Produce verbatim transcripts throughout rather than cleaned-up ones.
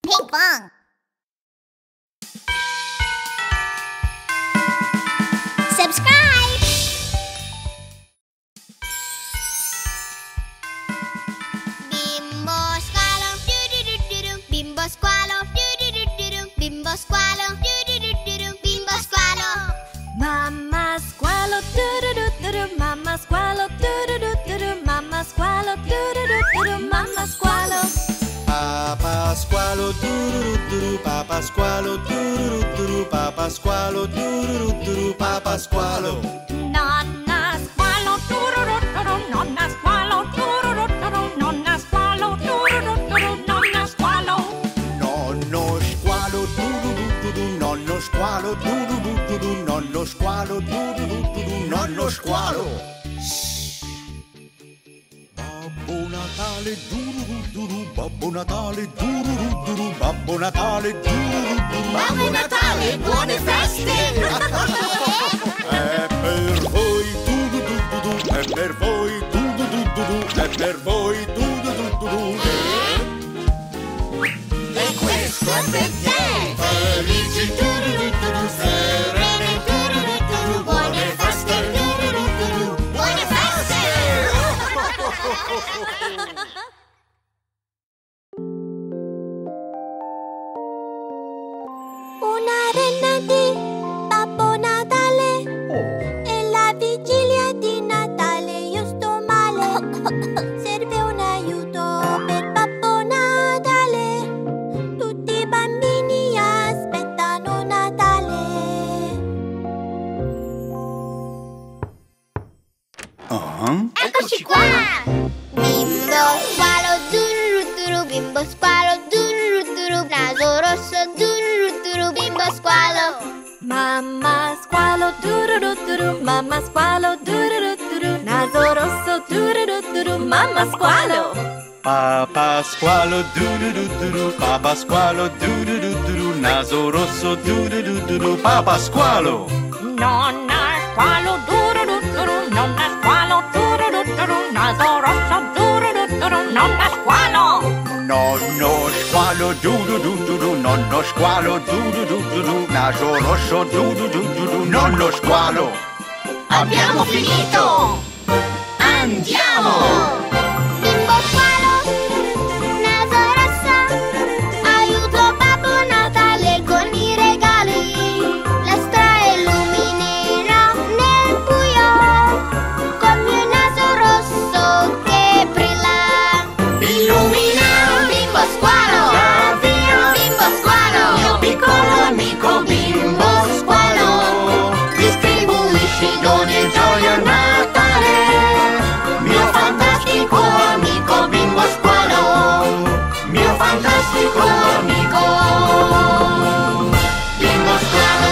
Ping pong. Subscribe. Bimbo squalo, doo-doo-doo-doo-doo. Bimbo squalo, doo-doo-doo-doo-doo. Bimbo squalo, doo-doo-doo-doo-doo. Bimbo squalo. Mamma squalo, doo-doo-doo-doo-doo. Mamma squalo, doo-doo-doo-doo-doo. Mamma squalo, doo-doo-doo-doo-doo. Mamma squalo. Papa squalo, doo-doo-doo-doo. Papa squalo, doo-doo-doo-doo. Papa squalo, doo-doo-doo-doo. Papa squalo. Nonna squalo, doo-doo-doo-doo-doo. Nonna squalo, doo-doo-doo-doo-doo. Nonna squalo, doo-doo-doo-doo-doo. Nonna squalo. Nonno squalo, doo-doo-doo-doo. Nonno squalo, doo-doo-doo-doo. Nonno squalo, doo-doo-doo-doo. Nonno squalo. Babbo Natale, doo-doo-doo-doo. Babbo Natale, doo-doo-doo-doo. Babbo Natale, doo-doo-doo. Babbo Natale, buone feste! È per voi, doo-doo-doo-doo. È per voi, doo-doo-doo-doo. È per voi, doo-doo-doo-doo. E questo è per te! Felici tururuturu, serene tururuturu, buone feste tururuturu, buone feste! Una renna di Babbo Natale e la vigilia di Natale io sto male. Serve un aiuto per Babbo Natale. Tutti i bambini aspettano Natale. Ah? Eccoci qua! Bimbo squalo, dururuturu, bimbo squalo, dururuturu, naso rosso, dururuturu, bimbo squalo. Mamma squalo, doo-doo-doo-doo. Mamma squalo, doo-doo-doo-doo. Naso rosso, doo-doo-doo-doo. Mamma squalo. Papa squalo, doo-doo-doo-doo. Papa squalo, doo-doo-doo-doo. Naso rosso, doo-doo-doo-doo. Papa squalo. Nonna squalo, doo-doo-doo-doo. Nonna squalo, doo-doo-doo-doo. Naso rosso, doo-doo-doo-doo. Nonna squalo. Nonno squalo, doo-doo-doo-doo. Nonno squalo, doo-doo-doo-doo. Naso rosso, doo-doo-doo-doo. Nonno squalo. Abbiamo finito! Andiamo! Bimbo squalo, naso rosso, aiuto Babbo Natale con i regali. La strada illuminerò nel buio con mio naso rosso che brilla. Illumina Bimbo squalo, via bimbo squalo, mio piccolo amico bimbo squalo. Distribuisci doni e gioia a Natale. Mio fantastico amico bimbo squalo. Mio fantastico amico bimbo squalo.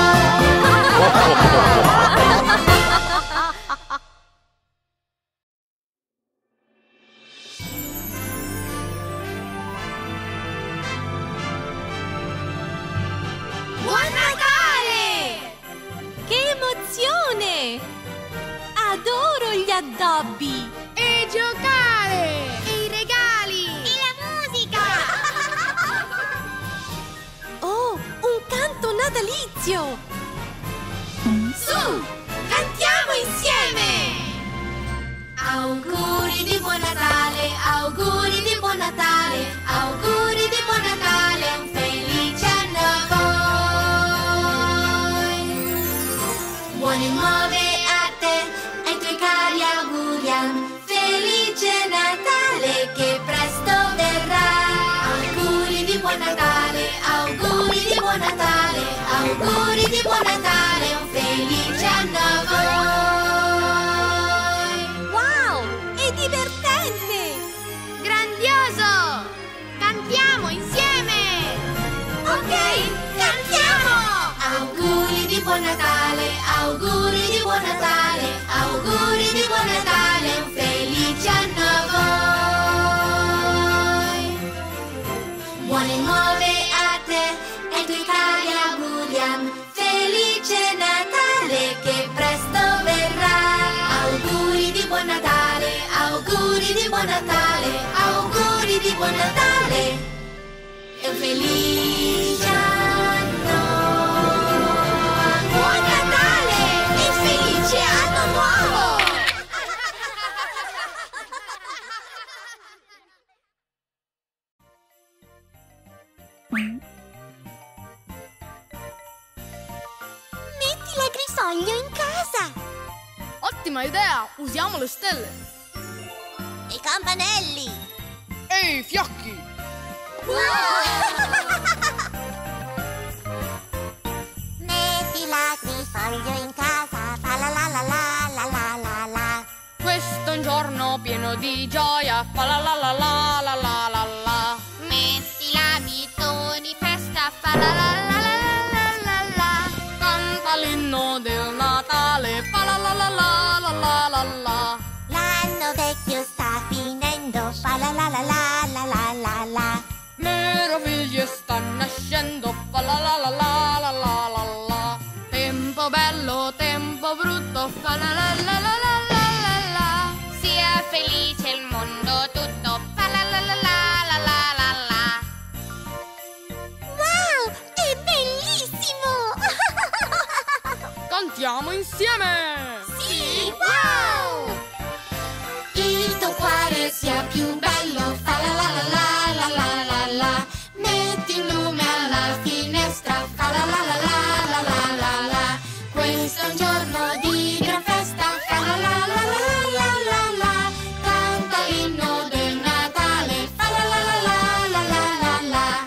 Buon Natale! Che emozione! Adoro gli addobbi! E giocare! E i regali! E la musica! Oh, un canto natalizio! Su! Cantiamo insieme! Auguri di buon Natale, auguri di buon Natale, auguri di buon Natale, un felice anno a voi. Buone nuove a te, ai tuoi cari auguriamo, felice Natale che presto verrà. Auguri di buon Natale, auguri di buon Natale, auguri di buon Natale, un felice anno a voi. Wow! È divertente! Grandioso! Cantiamo insieme! Ok, cantiamo! Auguri di buon Natale, auguri di buon Natale, auguri di buon Natale, un felice anno a voi. Buone nuove a te, ai tuoi cari auguriamo, felice Natale che presto verrà. Auguri di buon Natale, auguri di buon Natale, auguri di buon Natale. un felice anno. Buon Natale e felice anno nuovo! Metti l'agrifoglio in casa! Ottima idea! Usiamo le stelle! I campanelli! E i fiocchi! Metti l'agrifoglio in casa, fa la la la la la la la la. Questo è un giorno pieno di gioia, fa la la la la la la la la. Metti l'abito di festa, fa la la la la la la la. Canta l'inno del Natale, fa la la la la la la la la. L'anno vecchio sta finendo, fa la la la la la la la la. Meraviglie stanno nascendo, fa la la la la la la la la. Tempo bello, tempo brutto, fa la la la la la la la la. Sia felice il mondo tutto, fa la la la la la la la la. Wow, è bellissimo! Cantiamo insieme! Sì, wow! Il tuo cuore sia più bello, fa la la la la la la la la. Metti un lume alla finestra, fa la la la la la la la la. Questo è un giorno di gran festa, fa la la la la la la la. Canta l'inno del Natale, fa la la la la la la la la.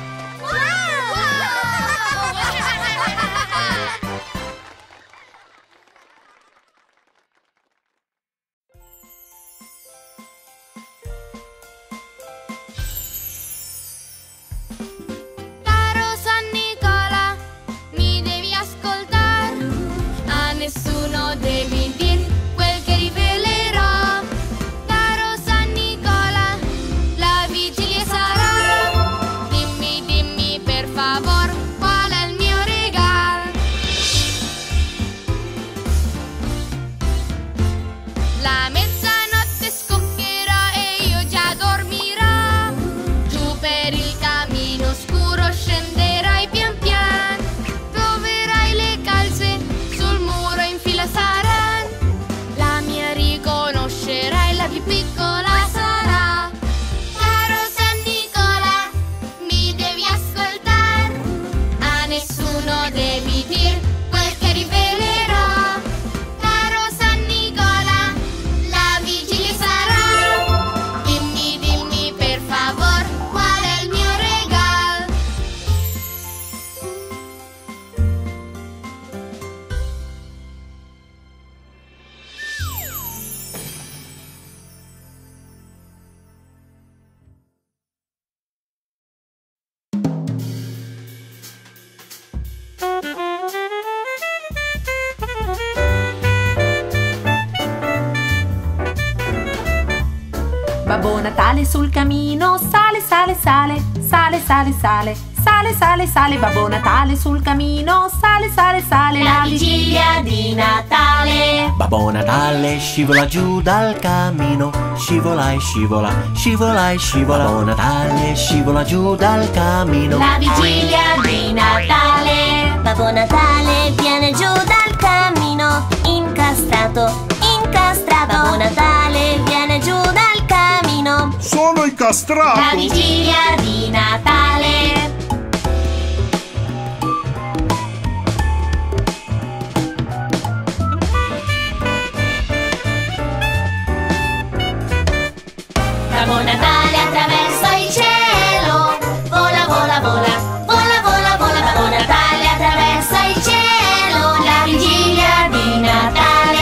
Caro San Nicola, mi devi ascoltar, a nessuno devi dir quel che rivelerò. Caro San Nicola, la vigilia sarà, dimmi, dimmi per favor qual è il mio regal. La mezzanotte scoccherà e io già dormirò. Giù per il camino scuro scenderai pian pian. Troverai le calze sul muro in fila saran. La mia riconoscerai, la più piccola sarà. Caro San Nicola, mi devi ascoltar, a nessuno devi dir quel che rivelerò. Caro San Nicola, la vigilia sarà, dimmi, dimmi per favor qual è il mio regal. Babbo Natale sul camino, sale, sale, sale, sale, sale, sale, sale, sale, sale. Babbo Natale sul camino, sale, sale, sale. La vigilia di Natale. Babbo Natale scivola giù dal camino, scivola e scivola, scivola e scivola. Babbo Natale scivola giù dal camino. La vigilia di Natale. Babbo Natale viene giù dal camino, incastrato, incastrato. Babbo Natale viene giù dal camino. Sono incastrato! La vigilia di Natale. Babbo Natale attraverso il cielo, vola, vola, vola, vola, vola, vola. Babbo Natale attraverso il cielo, la vigilia di Natale.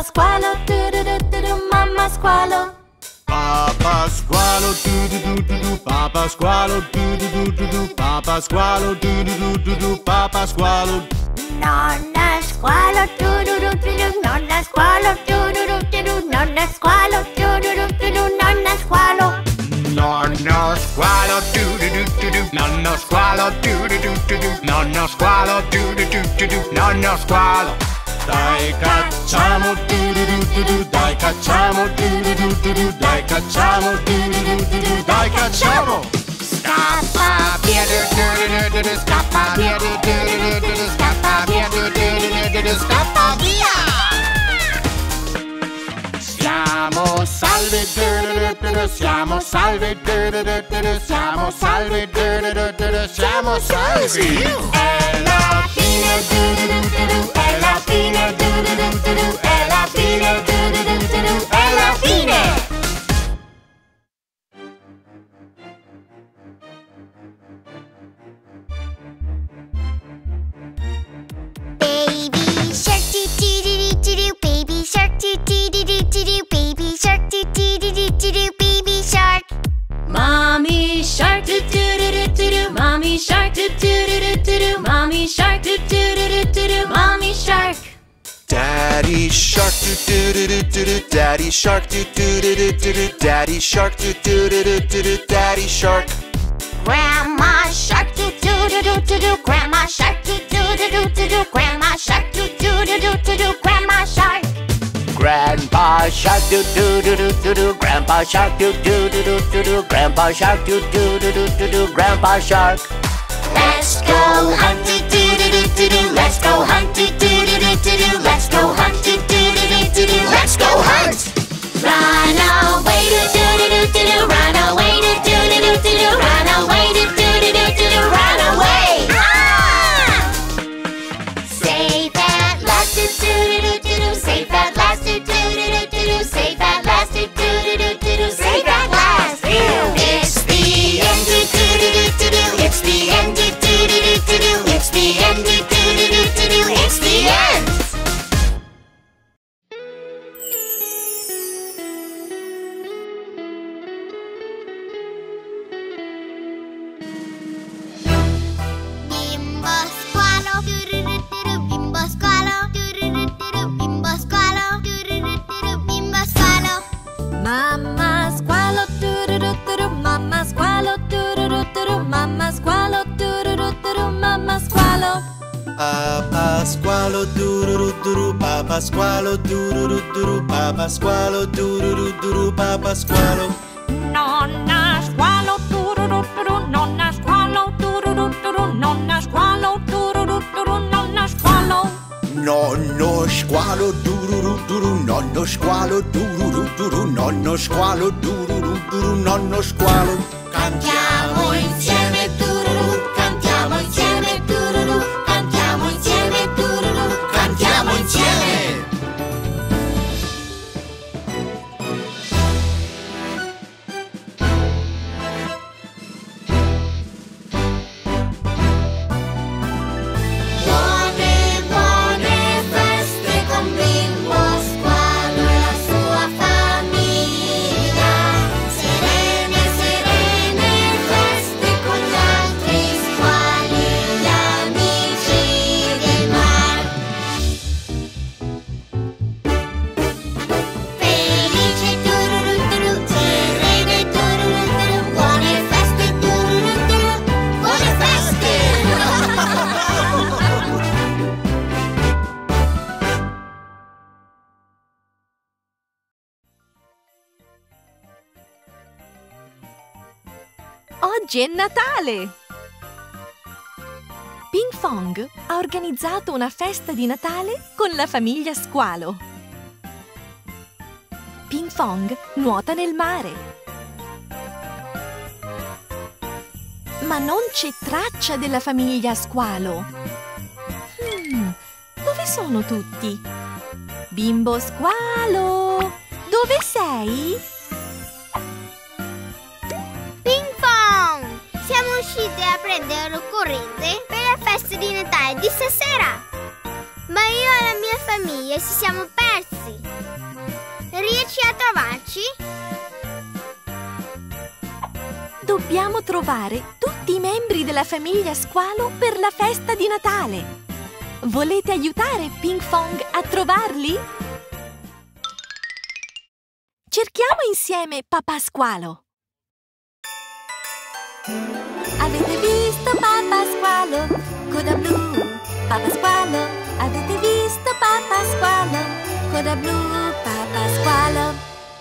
squalo, du-du-du-du-du, mamma squalo. Papà squalo, du du du du du, papà squalo, du du du du du, papà squalo, du du du du du, papà squalo. Nonna squalo, du-du-du-du-du, nonna squalo, du-du-du-du-du, nonna squalo, du-du-du-du-du, nonna squalo. Nonno squalo, du du du du du, nonno squalo, du du du du du, nonno squalo, du du du du du, nonno squalo. Dai cacciamo, du du du du du, dai cacciamo, du du du du du, dai cacciamo, du du du du du, dai cacciamo. Scappa via, du du du du du, scappa via, du du du du du, scappa via, du du du du du, scappa via. Siamo salve, du du du du, siamo salve, du du du du, siamo salve, du du du du, siamo salvi. È la fine, du du du du, è la fine, du du du du, è la fine, du du du du, è la fine. Baby shark doo doo doo doo doo, baby shark doo doo doo doo doo, baby shark doo doo doo doo doo, baby shark. Mommy shark, do-do-do-do-do-do, mommy shark, do-do-do-do-do-do, mommy shark, do-do-do-do-do-do, mommy shark. Daddy shark, do do do do do, daddy shark, do do do do do, daddy shark, do do do do do, daddy shark. Grandma shark doo doo doo doo doo doo, grandma shark doo doo doo doo doo doo, grandma shark doo doo doo doo doo doo, grandma shark. Grandpa shark do do do do do do, grandpa shark do do do do do do, grandpa shark do do do do do do, grandpa shark. Let's go hunt doo doo doo doo doo, let's go hunt doo doo doo doo doo, let's go hunt doo doo doo doo doo, let's go hunt. Run away doo doo doo doo doo, run away doo doo doo doo doo, run away doo doo doo doo doo, run away. Ah! Safe at last doo doo doo doo doo, safe at last doo doo doo doo doo, safe at last doo doo doo doo doo, safe at last. It's the end doo doo doo doo doo, it's the end doo doo doo doo doo, it's the end doo doo doo doo doo, it's the end. Bimbo squalo, du-du-du-du-du, bimbo squalo, du-du-du-du-du, bimbo squalo, du-du-du-du-du, bimbo squalo. Mamma squalo, du-du-du-du-du, mamma squalo, du-du-du-du-du, mamma squalo, du-du-du-du-du, mamma squalo. Papà squalo, du du du du du, papà squalo, du du du du du, papà squalo, du du du du du, papà squalo. Nonna squalo, du-du-du-du-du, nonna squalo, du-du-du-du-du, nonna squalo, du-du-du-du-du, nonna squalo. Nonno squalo, du du du du du, nonno squalo, du du du du du, nonno squalo, du du du du du, nonno squalo. Cantiamo insieme, du-du-du, cantiamo insieme, du-du-du, cantiamo insieme, du-du-du, cantiamo insieme. Buone, buone feste con Bimbo Squalo e la sua famiglia. Serene, serene feste con gli altri squali, gli amici del mar. Felice tururuturu, serene tururuturu, buone feste tururuturu, buone feste! Oggi è Natale! Ping Fong ha organizzato una festa di Natale con la famiglia Squalo. Ping Fong nuota nel mare. Ma non c'è traccia della famiglia Squalo. Hmm, dove sono tutti? Bimbo Squalo, dove sei? Ping Pong! Siamo usciti a prendere l'occorrente per la festa di Natale di stasera. Ma io e la mia famiglia ci siamo persi. riesci a trovarci? Dobbiamo trovare tutti i membri della famiglia Squalo per la festa di Natale. Volete aiutare Pinkfong a trovarli? Cerchiamo insieme Papà Squalo. Avete visto Papà Squalo? Coda blu, Papà Squalo. Avete visto Papà Squalo? Coda blu, Papà Squalo.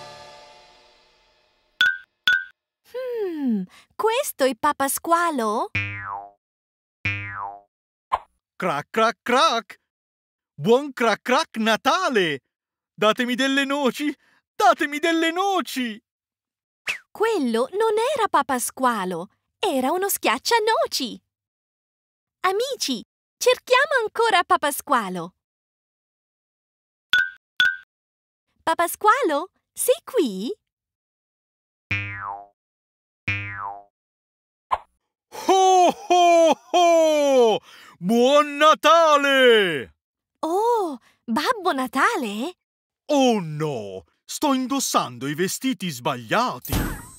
Hmm, questo è Papà Squalo? Crac crac crac! Buon crac crac Natale! Datemi delle noci! Datemi delle noci! Quello non era Papà Squalo, era uno schiaccianoci. Amici, cerchiamo ancora Papà Squalo. Papà Squalo, sei qui? Ho ho ho! Buon Natale! Oh, Babbo Natale? Oh no! Sto indossando i vestiti sbagliati!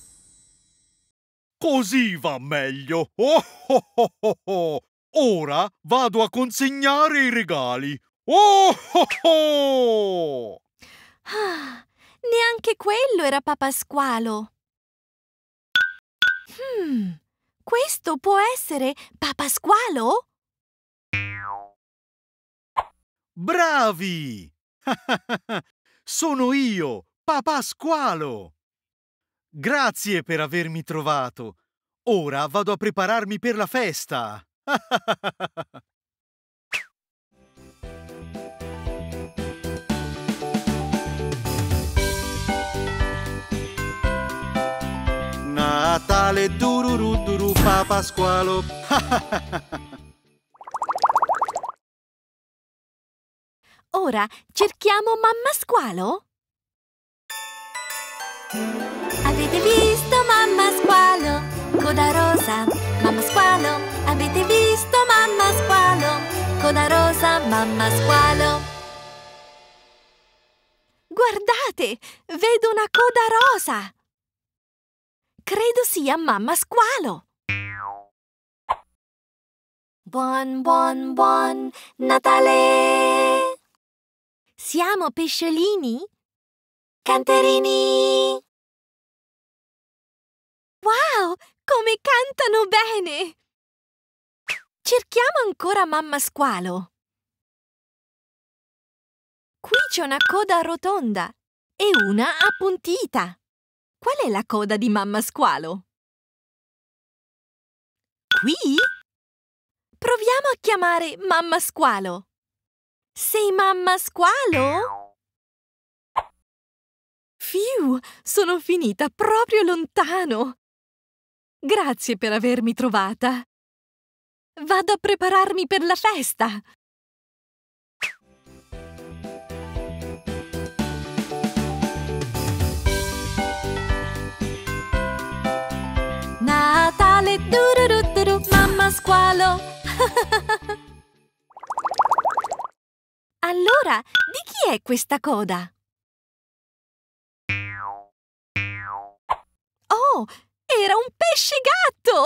Così va meglio! Oh oh oh oh oh! Ora vado a consegnare i regali! Oh oh oh! Ah, neanche quello era Papà Squalo. Hmm, questo può essere Papà Squalo? Bravi! Sono io, Papà Squalo! Grazie per avermi trovato. Ora vado a prepararmi per la festa. Natale dururu duru Papà Squalo. Ora cerchiamo Mamma Squalo? Avete visto Mamma Squalo? Coda rosa, Mamma Squalo. Avete visto Mamma Squalo? Coda rosa, Mamma Squalo. Guardate, vedo una coda rosa. Credo sia Mamma Squalo. Buon, buon, buon Natale! Siamo pesciolini? Canterini! Wow, come cantano bene! Cerchiamo ancora Mamma Squalo. Qui c'è una coda rotonda e una appuntita. Qual è la coda di Mamma Squalo? Qui? Proviamo a chiamare Mamma Squalo. Sei Mamma Squalo? Fiu, sono finita proprio lontano. Grazie per avermi trovata. Vado a prepararmi per la festa. Natale dururuturu, Mamma Squalo. Allora, di chi è questa coda? Oh, era un pesce gatto!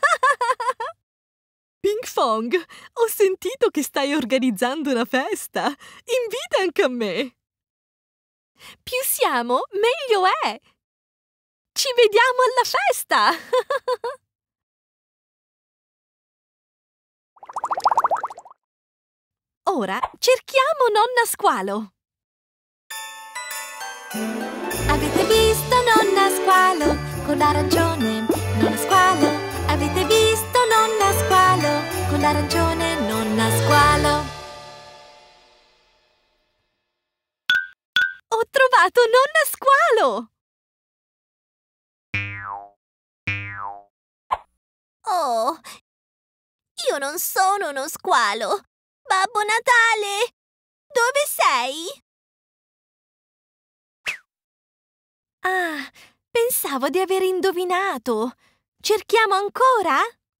Pinkfong, ho sentito che stai organizzando una festa. Invita anche a me. Più siamo, meglio è. Ci vediamo alla festa! Ora cerchiamo Nonna Squalo. Avete visto Nonna Squalo? Con l'arancione, Nonna Squalo. Avete visto Nonna Squalo? Con l'arancione, Nonna Squalo. Ho trovato Nonna Squalo! Oh, io non sono uno squalo. Babbo Natale, dove sei? Ah, pensavo di aver indovinato. Cerchiamo ancora?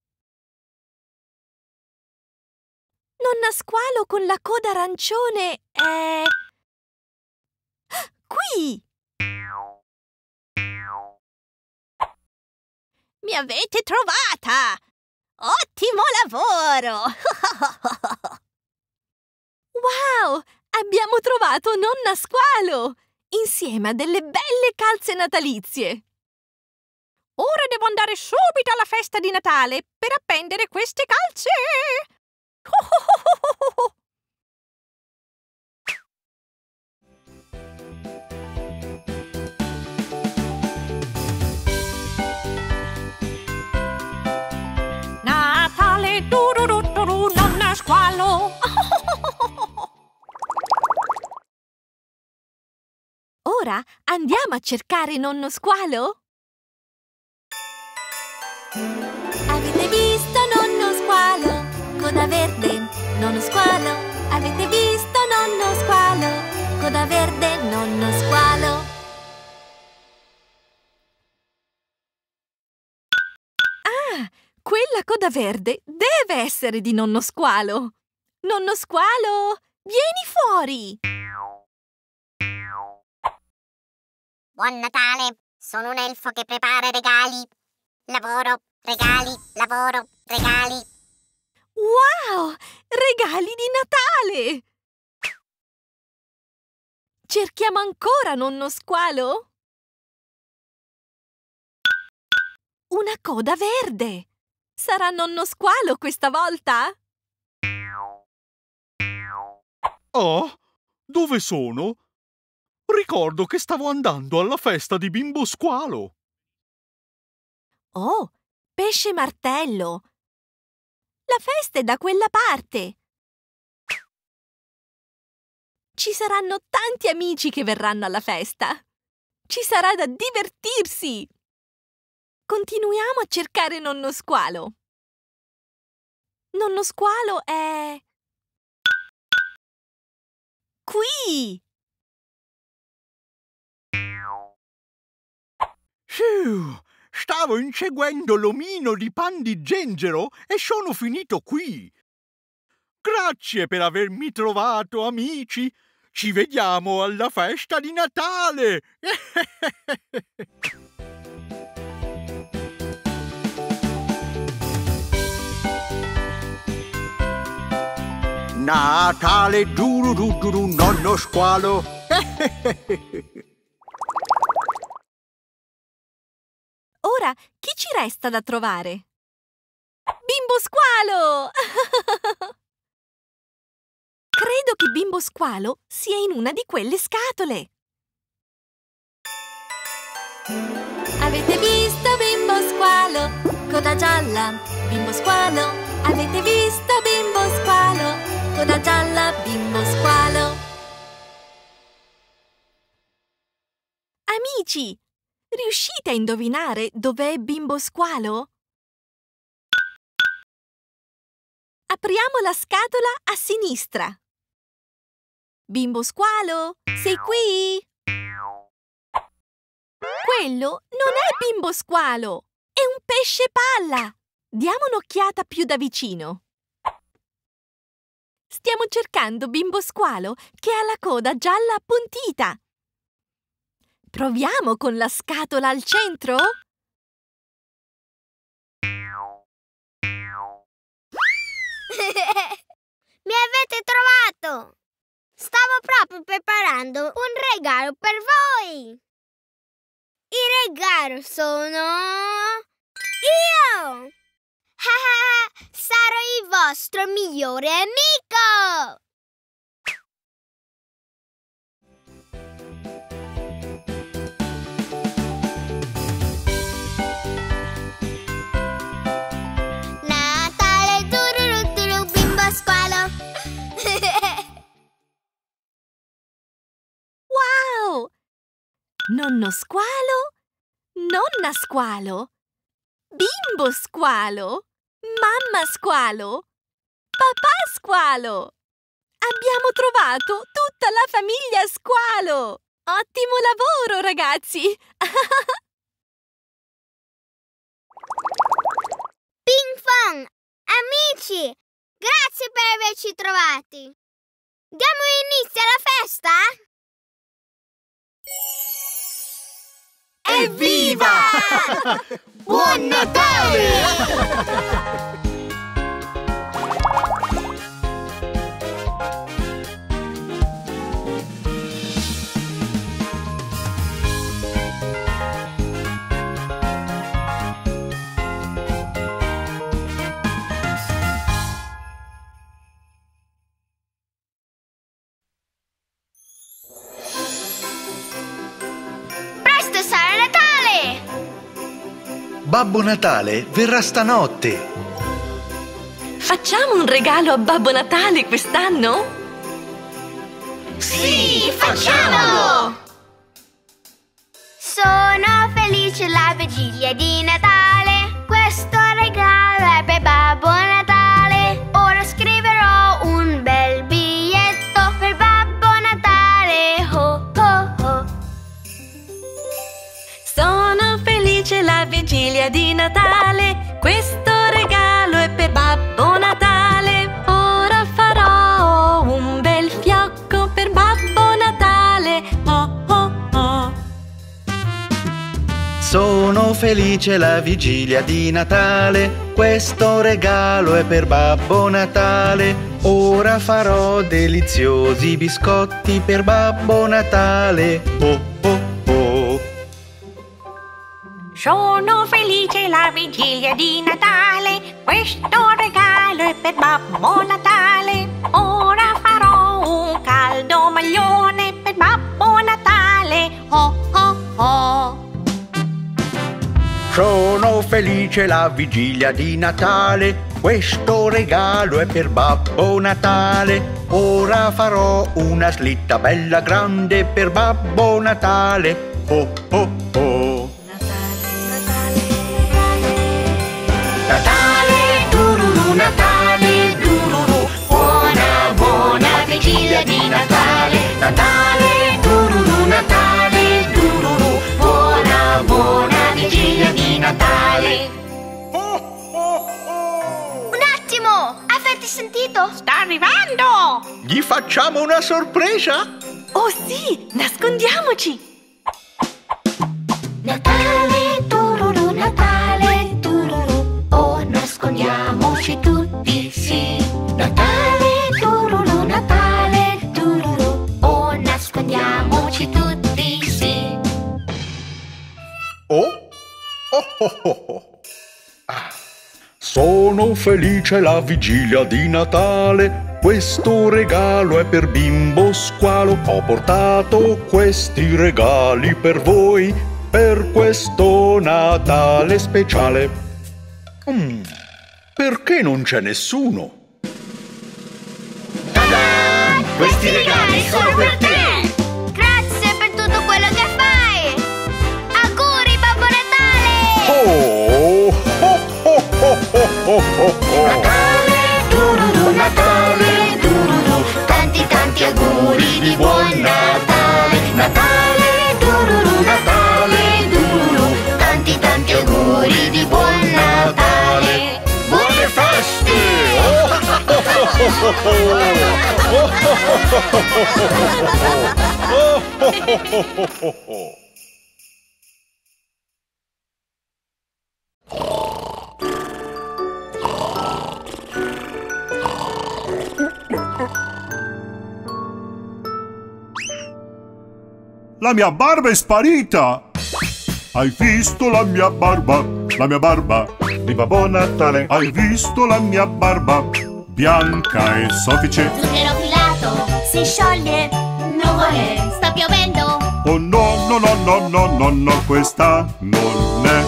Nonna Squalo con la coda arancione è... qui! Mi avete trovata! Ottimo lavoro! Wow! Abbiamo trovato Nonna Squalo! Insieme a delle belle calze natalizie! Ora devo andare subito alla festa di Natale per appendere queste calze! Natale, tururuturu, Nonna Squalo! Ora andiamo a cercare Nonno Squalo? Avete visto Nonno Squalo? Coda verde, Nonno Squalo. Avete visto Nonno Squalo? Coda verde, Nonno Squalo. Ah, quella coda verde deve essere di Nonno Squalo! Nonno Squalo, vieni fuori! Buon Natale! Sono un elfo che prepara regali. Lavoro, regali, lavoro, regali. Wow! Regali di Natale! Cerchiamo ancora Nonno Squalo? Una coda verde! Sarà Nonno Squalo questa volta? Oh, dove sono? Ricordo che stavo andando alla festa di Bimbo Squalo. Oh, pesce martello! La festa è da quella parte! Ci saranno tanti amici che verranno alla festa! Ci sarà da divertirsi! Continuiamo a cercare Nonno Squalo. Nonno Squalo è... qui! Phew, stavo inseguendo l'omino di Pan di Zenzero e sono finito qui. Grazie per avermi trovato, amici. Ci vediamo alla festa di Natale. Natale, duru duru duru, Nonno Squalo. Ora, chi ci resta da trovare? Bimbo Squalo! Credo che Bimbo Squalo sia in una di quelle scatole. Avete visto Bimbo Squalo? Coda gialla, Bimbo Squalo. Avete visto Bimbo Squalo? Coda gialla, Bimbo Squalo. Amici, riuscite a indovinare dov'è Bimbo Squalo? Apriamo la scatola a sinistra. Bimbo Squalo, sei qui? Quello non è Bimbo Squalo, è un pesce palla. Diamo un'occhiata più da vicino. Stiamo cercando Bimbo Squalo che ha la coda gialla appuntita. Proviamo con la scatola al centro? Mi avete trovato! Stavo proprio preparando un regalo per voi! Il regalo sono... io! Sarò il vostro migliore amico! Natale, tururu turu, Bimbo Squalo! Wow! Nonno Squalo, Nonna Squalo, Bimbo Squalo, Mamma Squalo, Papà Squalo. Abbiamo trovato tutta la famiglia Squalo. Ottimo lavoro, ragazzi! Ping Pong! Amici! Grazie per averci trovati! Diamo inizio alla festa? Evviva! Buon Natale! Babbo Natale verrà stanotte. Facciamo un regalo a Babbo Natale quest'anno? Sì, facciamolo! Sono felice la vigilia di Natale. Questo regalo è per Babbo Natale. Ora scriverò un bel biglietto per Babbo Natale. Ho, ho, ho. Sono felice la vigilia di Natale. Questo regalo è per Babbo Natale. Ora farò un bel fiocco per Babbo Natale. Oh, oh, oh. Sono felice la vigilia di Natale. Questo regalo è per Babbo Natale. Ora farò deliziosi biscotti per Babbo Natale. Oh, oh, oh. Sono felice la vigilia di Natale. Questo regalo è per Babbo Natale. Ora farò un caldo maglione per Babbo Natale. Oh, oh, oh. Sono felice la vigilia di Natale. Questo regalo è per Babbo Natale. Ora farò una slitta bella grande per Babbo Natale. Oh, oh, oh. Natale, tururu, Natale, tururu. Buona, buona vigilia di Natale. Natale, tururu, Natale, tururu. Buona, buona vigilia di Natale. Un attimo! Avete sentito? Sta arrivando! Gli facciamo una sorpresa? Oh sì, nascondiamoci! Natale, tururu, Natale, tururu. Oh, nascondiamoci tutti, sì. Natale, tururu, Natale, tururu. Oh, nascondiamoci tutti, sì. Oh? Oh, oh, oh, oh. Ah. Sono felice la vigilia di Natale. Questo regalo è per Bimbo Squalo. Ho portato questi regali per voi, per questo Natale speciale. Mm, perché non c'è nessuno? Ta-da! Questi regali sono per te! Grazie per tutto quello che fai! Auguri, Babbo Natale! Oh, oh, oh, oh, oh, oh, oh, oh. Natale, tururu, Natale, tururu. Tanti tanti auguri di buon Natale. Natale, tururu, Natale, tururu. Tanti tanti auguri di buon Natale. Buone feste! La mia barba è sparita! Hai visto la mia barba? La mia barba di Babbo Natale. Hai visto la mia barba? Bianca e soffice. Zucchero filato, si scioglie, nuvole, sta piovendo. Oh no, no, no, no, no, no, no, questa non è.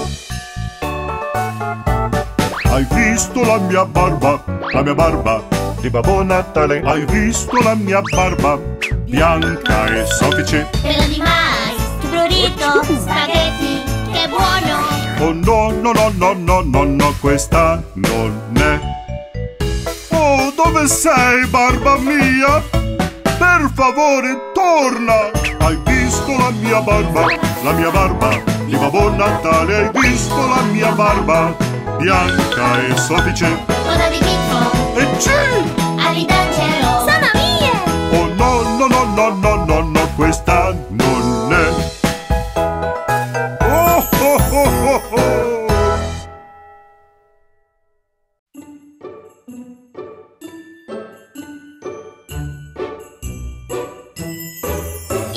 Hai visto la mia barba? La mia barba di Babbo Natale. Hai visto la mia barba? Bianca e soffice. Pelo di mais, burrito, spaghetti, che buono. Oh no, no, no, no, no, no, no, questa non è. Oh, dove sei, barba mia? Per favore, torna! Hai visto la mia barba? La mia barba di Babbo Natale. Hai visto la mia barba? Bianca e soffice. Coda di picco, E sì! ali d'angelo, sono mie! Oh no, no, no, no, no, no, no, questa non è. Oh, oh, oh, oh, oh.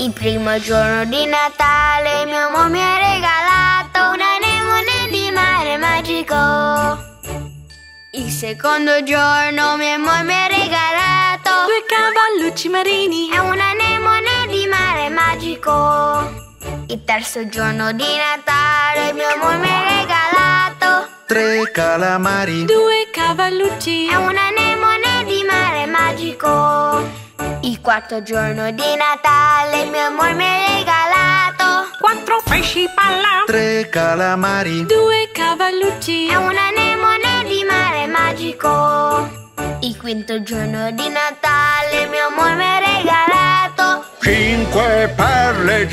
Il primo giorno di Natale mio amore mi ha regalato un anemone di mare magico. Il secondo giorno mio amore mi ha regalato due cavallucci marini e un anemone di mare magico. Il terzo giorno di Natale mio amore mi ha regalato tre calamari, due cavallucci e un anemone di mare magico. Il quarto giorno di Natale mio amore mi ha regalato quattro pesci palla, tre calamari, due cavallucci e un anemone di mare magico. Il quinto giorno di Natale mio amore mi ha regalato cinque perle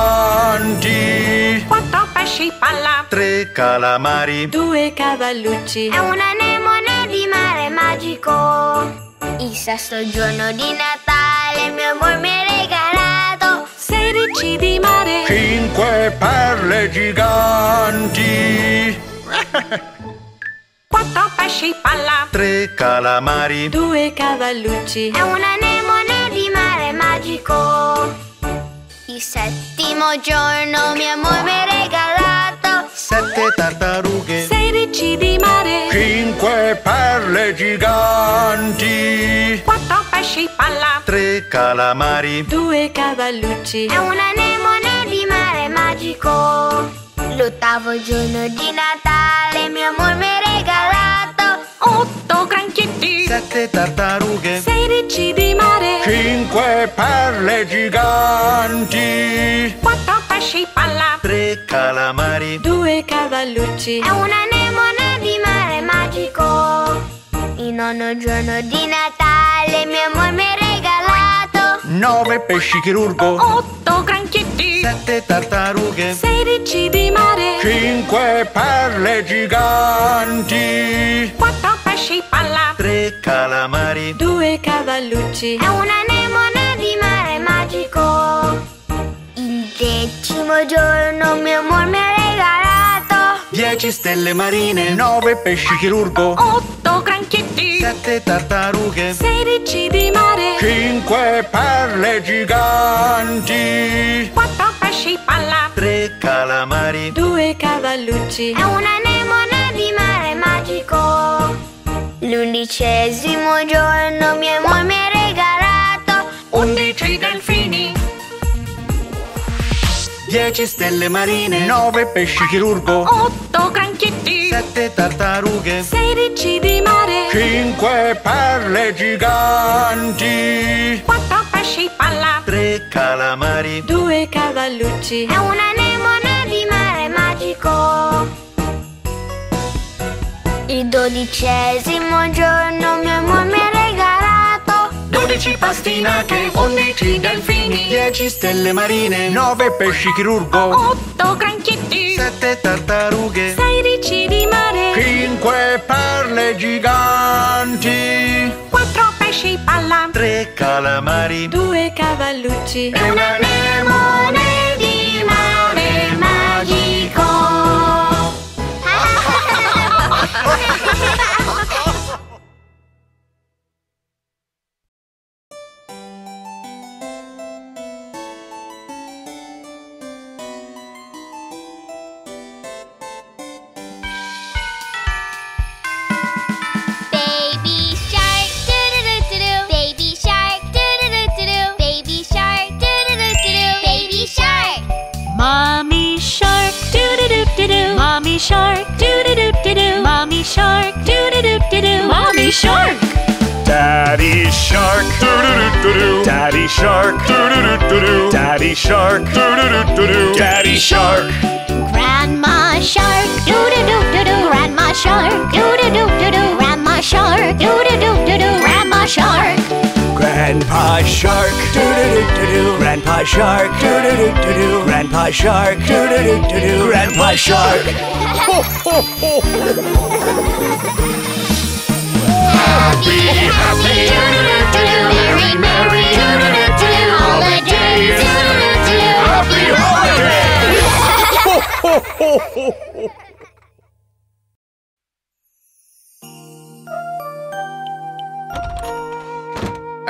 giganti, quattro pesci palla, tre calamari, due cavallucci e un anemone di mare magico. Il sesto giorno di Natale mio amore mi ha regalato sei ricci di mare, cinque perle giganti, quattro pesci palla, tre calamari, due cavallucci e un anemone di mare magico. Il settimo giorno mio amore mi ha regalato sette tartarughe, sei ricci di mare, cinque perle giganti, quattro pesci palla, tre calamari, due cavallucci e un anemone di mare magico. L'ottavo giorno di Natale mio amore mi ha regalato otto granchietti, sette tartarughe, sei ricci di mare, cinque perle giganti, quattro pesci palla, tre calamari, due cavallucci e un anemone di mare magico. Il nono giorno di Natale mio amore mi ha regalato nove pesci chirurgo, otto granchietti, sette tartarughe, sei ricci di mare, cinque perle giganti, quattro pesci palla, tre calamari, due cavallucci e un anemone di mare magico. Il decimo giorno mio amore mi ha regalato dieci stelle marine, nove pesci chirurgo, otto granchietti, sette tartarughe, sei ricci di mare, cinque perle giganti, quattro pesci palla, tre calamari, due cavallucci e un anemone di mare magico. L'undicesimo giorno mio amore mi ha regalato undici delfini, dieci stelle marine, nove pesci chirurgo, otto granchietti, sette tartarughe, sei ricci di mare, cinque perle giganti, quattro pesci palla, tre calamari, due cavallucci e un anemone di mare magico. Il dodicesimo giorno mio amore mi ha regalato dodici pastinache, undici delfini, dieci stelle marine, nove pesci chirurgo, otto granchietti, sette tartarughe, sei ricci di mare, cinque perle giganti, quattro pesci palla, tre calamari, due cavallucci e un anemone di mare magico. Baby shark, doo-doo-doo-doo-doo. Baby shark, doo-doo-doo-doo-doo. Baby shark, doo-doo-doo-doo-doo. Baby shark. Mommy shark, doo-doo-doo-doo-doo. Mommy shark, doo-doo-doo-doo-doo. Mommy shark, doo-doo-doo-doo-doo. Mommy shark. Daddy shark, doo-doo-doo-doo-doo. Daddy shark, doo-doo-doo-doo-doo. Daddy shark, doo-doo-doo-doo-doo. Daddy shark. Grandma shark, doo-doo-doo-doo-doo. Grandma shark, doo-doo-doo-doo-doo. Grandma shark, doo-doo-doo-doo-doo. Grandma shark. Grandpa shark, doo-doo-doo-doo-doo. Grandpa shark, doo-doo-doo-doo-doo. Grandpa shark, doo-doo-doo-doo-doo. Grandpa shark. Ho, ho, ho. Happy, happy, doo-doo-doo-doo. Merry, merry, doo-doo-doo-doo. Holidays, doo-doo-doo-doo. Happy holidays! Ho, ho, ho, ho, ho.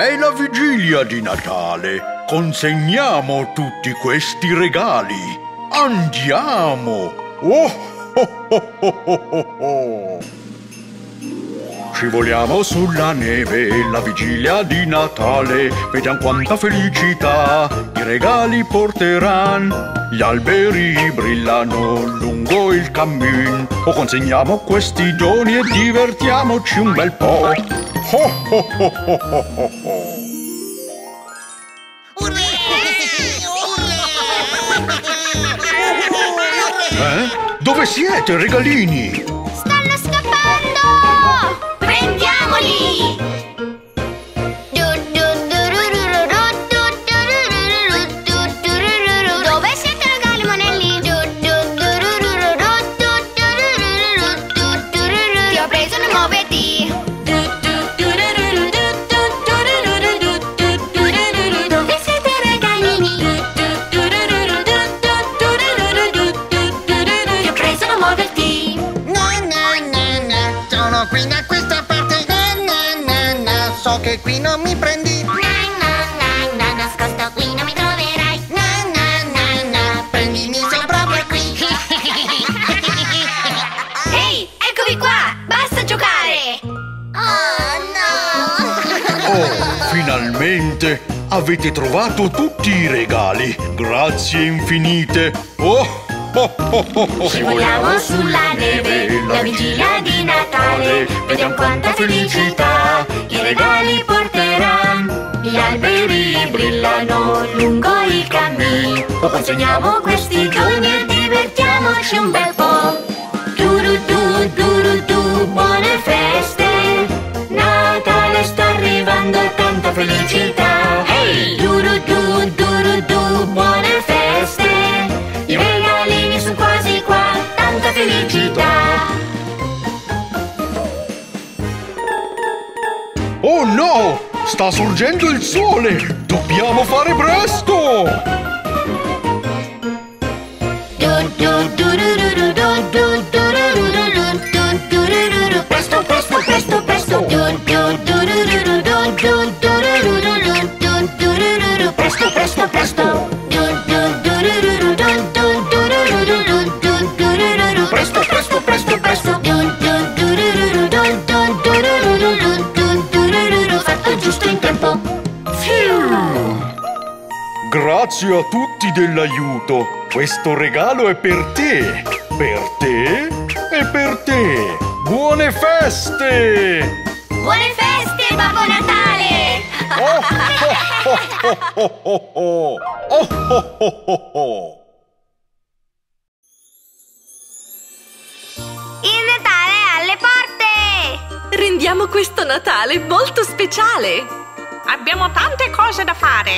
È la vigilia di Natale. Consegniamo tutti questi regali. Andiamo! Oh, oh, oh, oh, oh, oh. Scivoliamo sulla neve, la vigilia di Natale. Vediamo quanta felicità i regali porteranno. Gli alberi brillano lungo il cammin. O consegniamo questi doni e divertiamoci un bel po'. Oh, oh, oh, oh, oh, oh, oh. Eh? Dove siete, regalini? Stanno scappando! Prendiamoli! Dove siete, regali monelli? Ti ho preso, non muoviti! Dove siete, regalini? Ti ho preso, non muoverti! No, no, no, no. Sono qui da questa parte. No, no, no, no. So che qui non mi prendi. No, no, no, no, nascosto qui non mi troverai. No, no, no, no. Prendimi, sono proprio qui. Ehi, eccovi qua! Basta giocare! Oh, no! Oh, finalmente avete trovato tutti i regali. Grazie infinite. Oh, oh, oh, oh, oh. Scivoliamo sulla neve, la vigilia di Natale. Vediamo quanta felicità i regali porteranno. Gli alberi brillano lungo il cammin. O consegniamo questi doni e divertiamoci un bel po'. Duru-du, duru-du, buone feste. Natale sta arrivando, tanta felicità. Hey! Duru-du, duru-du, buone feste. I regalini sono quasi qua, tanta felicità. Oh no! Sta sorgendo il sole! Dobbiamo fare presto! Presto, presto, presto, presto. Presto, presto, presto. Presto, presto, presto, presto. Fatto giusto in tempo. Grazie a tutti dell'aiuto. Questo regalo è per te, per te e per te. Buone feste! Buone feste, Babbo Natale! Oh, oh, oh, oh, oh, oh. Oh, oh, oh, oh, oh. Il Natale è alle porte! Rendiamo questo Natale molto speciale! Abbiamo tante cose da fare.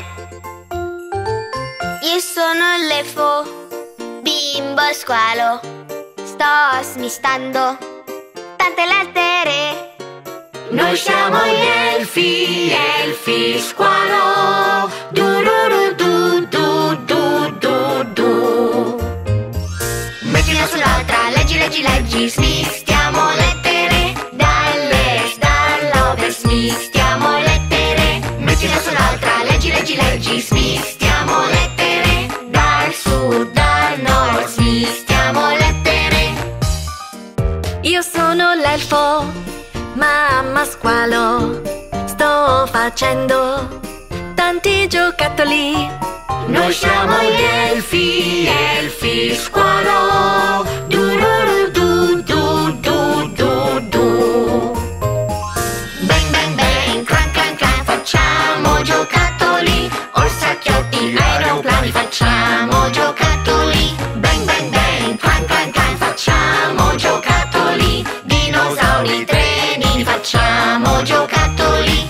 Io sono l'elfo, bimbo squalo. Sto smistando tante lettere. Noi siamo gli elfi, elfi squalo. Du-ru-ru, du, du, du, du, du. Mettila sull'altra, leggi, leggi, leggi. Smistiamo lettere. Dall'est, dall'ovest, smistiamo lettere. Mettila sull'altra, leggi, leggi, leggi. Smistiamo lettere. Dal sud, dal nord, smistiamo lettere. Io sono l'elfo, mamma squalo. Sto facendo tanti giocattoli. Noi siamo gli elfi, elfi squalo. Du-ru-ru, du, du, du, du, du. Bang, bang, bang, cran, cran, cran. Facciamo giocattoli. Orsacchiotti, aeroplani. Facciamo giocattoli. Bang, bang, bang, cran, cran, cran. Facciamo giocattoli. Dinosauri, treni. Facciamo giocattoli.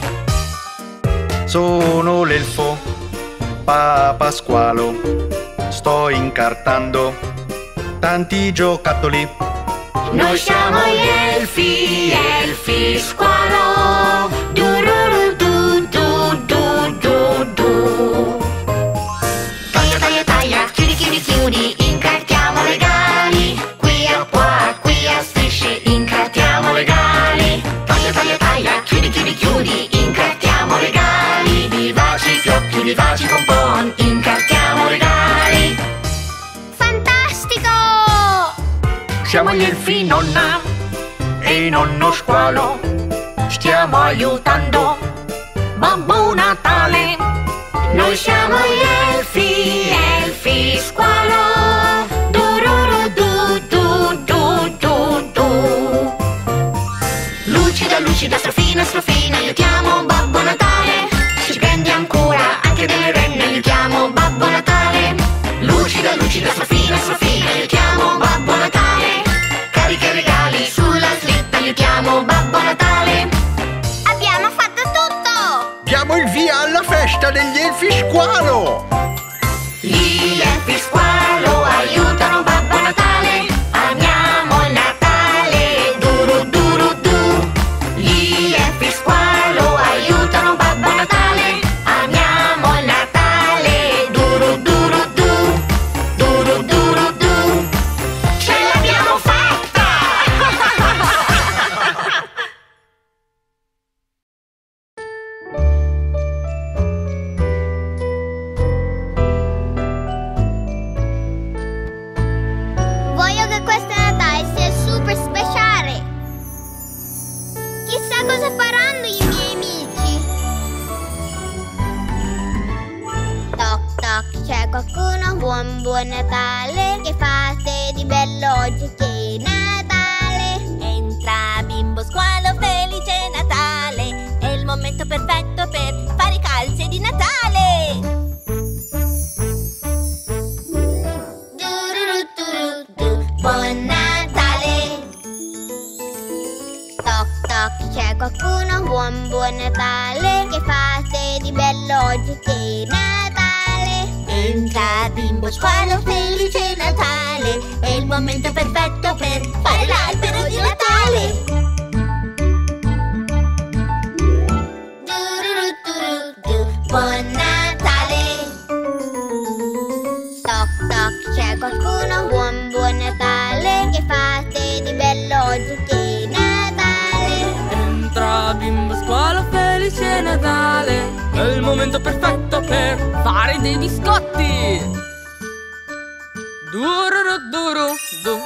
Sono l'elfo, papà squalo. Sto incartando tanti giocattoli. Noi siamo gli elfi, elfi squalo. Du-ru-ru, du, du, du, du, du. Taglia, taglia, taglia, chiudi, chiudi, chiudi. Incartiamo regali. Qui a qua, qui a strisce. Incartiamo regali. Taglia, taglia, taglia, chiudi, chiudi, chiudi. Incartiamo regali. Siamo gli elfi, nonna e nonno squalo. Stiamo aiutando Babbo Natale. Noi siamo gli elfi, elfi squalo. Dururu du du du du du. Lucida, lucida, strafina, strafina, aiutiamo Babbo Natale. Ci prendiamo cura anche delle renne, aiutiamo Babbo Natale. Lucida, lucida, strafina, strafina, aiutiamo Babbo Natale. Carica i regali sulla slip, aiutiamo Babbo Natale. Abbiamo fatto tutto! Diamo il via alla festa degli elfi squalo! Gli elfi squalo aiutano Babbo Natale. Amiamo il Natale, duru duru du. Gli elfi squalo aiutano Babbo Natale. Amiamo il Natale, duru duru du. Duru duru du. Ce l'abbiamo fatta! Voglio che questo Natale sia super speciale. Chissà cosa faranno i miei amici. Toc toc, c'è qualcuno? Buon buon Natale. Che fate di bello oggi che è Natale? Entra bimbo squalo, felice Natale. È il momento perfetto per fare calze di Natale. Buon Natale! Toc toc, c'è qualcuno? Buon buon Natale. Che fate di bello oggi che è Natale? Entra bimbo squalo, felice Natale. È il momento perfetto per fare l'albero di Natale. Buon Natale! Toc toc, c'è qualcuno? Buon buon Natale. Che fate di bello oggi che è Natale? Entra bimbo squalo, felice Natale. È il momento perfetto per fare dei biscotti. Dururu duru du.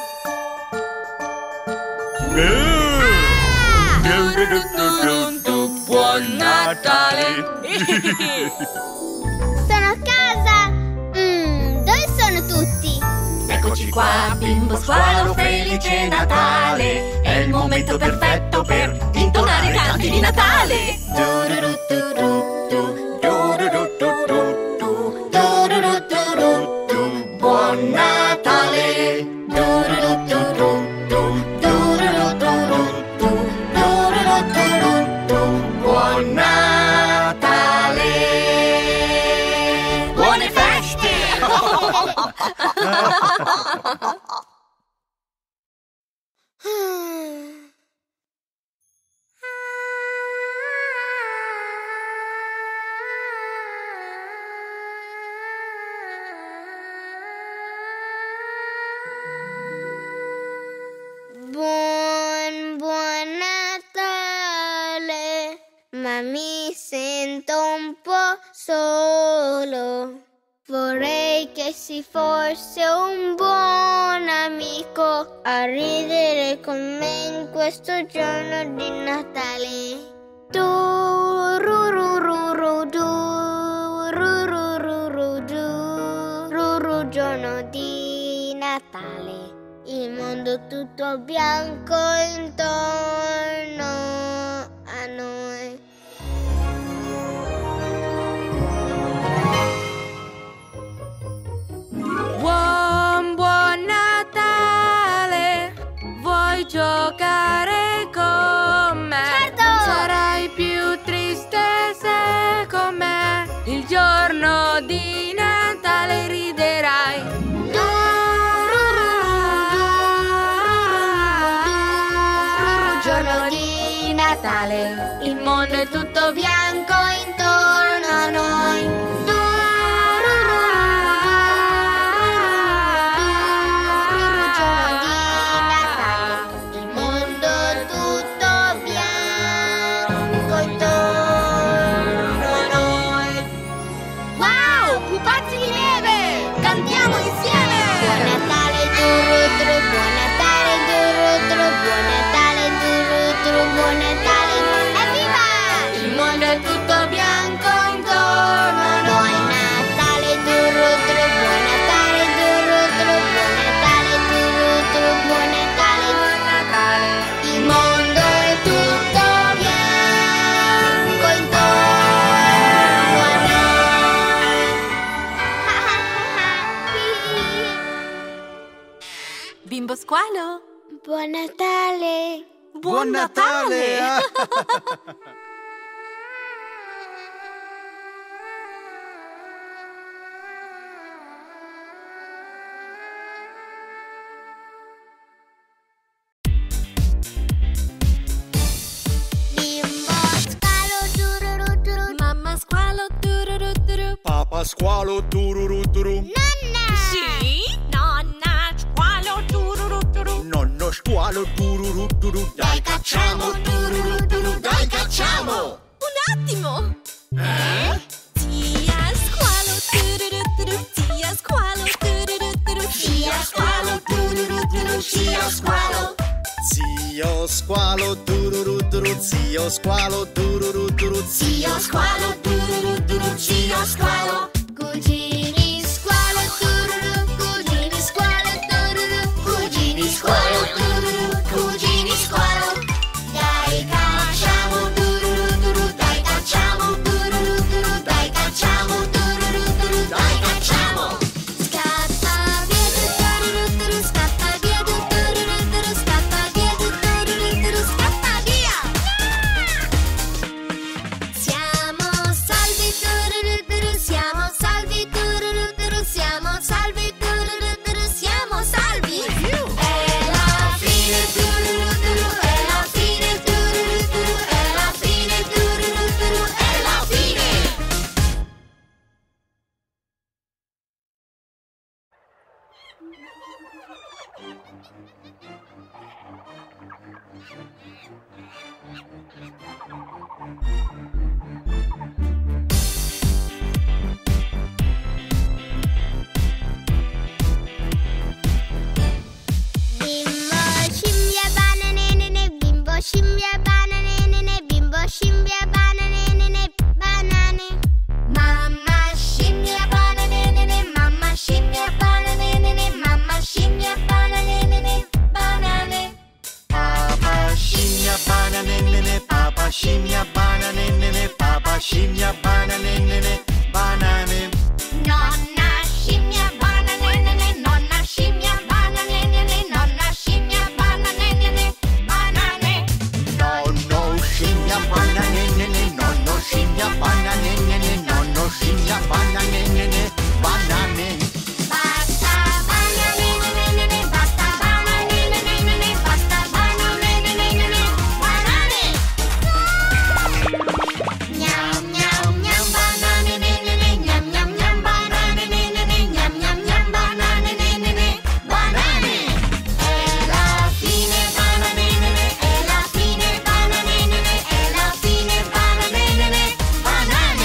Dururu duru du. Buon Natale. Sono a casa! Mmm, dove sono tutti? Eccoci qua, bimbo squalo, felice Natale. È il momento perfetto per intonare canti di Natale. Dururu duru du, dururu duru du, dururu duru du. Buon Natale. Dururu duru du, dururu duru du, dururu duru du. Buon Natale. Buone feste. Buon, buon Natale, ma mi sento un po' solo. Vorrei che ci fosse un buon amico a ridere con me in questo giorno di Natale. Du ru ru ru ru du, ru ru ru ru du, ru ru giorno di Natale. Il mondo tutto bianco intorno a noi. Buon buon Natale. Vuoi giocare con me? Certo! Non sarai più triste se con me il giorno di Natale riderai. Giorno di Natale, il mondo è tutto bianco intorno a noi. Giorno di Natale, il mondo è tutto bianco intorno a noi. Wow, pupazzi di neve! Cantiamo insieme! Buon Natale, duru, duru, buon Natale, Bimbo squalo? Buon Natale! Buon Natale! Papà squalo tururu turu. Nonna! Sì? Nonna squalo tururu turu. Nonno squalo tururu turu. Dai cacciamo tururu turu. Dai cacciamo. Un attimo! Eh? Zia squalo tururu turu. Zia squalo tururu turu. Zia squalo tururu turu. Zia squalo. Zio squalo tururu turu. Zio squalo tururu turu. Zio squalo tururu turu. Zio squalo. Cugini squalo tururu. Cugini squalo tururu. Cugini squalo tururu. Cugini squalo. Dai cacciamo tururu turu. Dai cacciamo tururu turu. Dai cacciamo tururu turu. Dai cacciamo. Scappa via tururu turu. Scappa via tururu turu. Scappa via tururu turu. Scappa via. Siamo salvi tururu turu. Siamo salvi tururu turu. Siamo salvi tururu turu. Siamo salvi. È la fine tururu turu. È la fine tururu turu. È la fine tururu turu. È la fine. Bimbo scimmia banane nene. Bimbo scimmia banane nene. Bimbo scimmia banane nene. Banane. Mamma scimmia banane nene. Mamma scimmia banane nene. Mamma scimmia banane nene. Banane. Papa scimmia banane nene. Papa scimmia banane nene. Papa scimmia banane nene. Banane. Nonna scimmia banane nene. Nonna scimmia banane nene. Nonna scimmia banane nene. Banane. Nonno scimmia banane nene. Nonno scimmia banane nene. Nonno scimmia banane nene. Banane. Basta banane nene nene. Basta banane nene nene. Basta banane nene nene. Banane. Gnam gnam gnam banane nene nene. Gnam gnam gnam banane nene nene. Gnam gnam gnam banane nene nene. Banane. È la fine banane nene. È la fine banane nene. È la fine banane nene. Banane.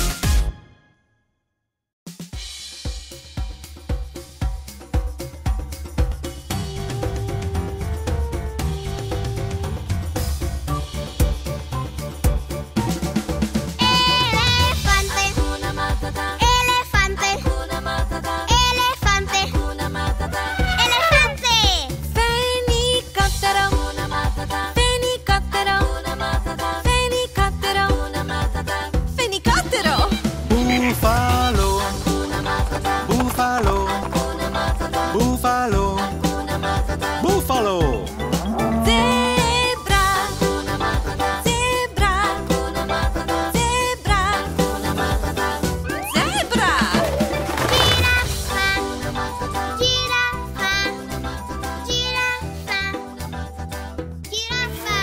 Elefante. Hakuna Matata. Elefante. Hakuna Matata. Elefante. Hakuna Matata. Elefante. Fenicottero! Hakuna Matata. Fenicottero! Hakuna Matata. Fenicottero! Hakuna Matata. Fenicottero! Bufalo. Hakuna Matata. Bufalo. Hakuna Matata. Bufalo. Hakuna Matata. Bufalo. Zebra! Hakuna Matata. Zebra! Hakuna Matata. Zebra! Hakuna Matata. Zebra! Giraffa. Hakuna Matata. Giraffa! Hakuna Matata. Giraffa! Hakuna Matata. Giraffa!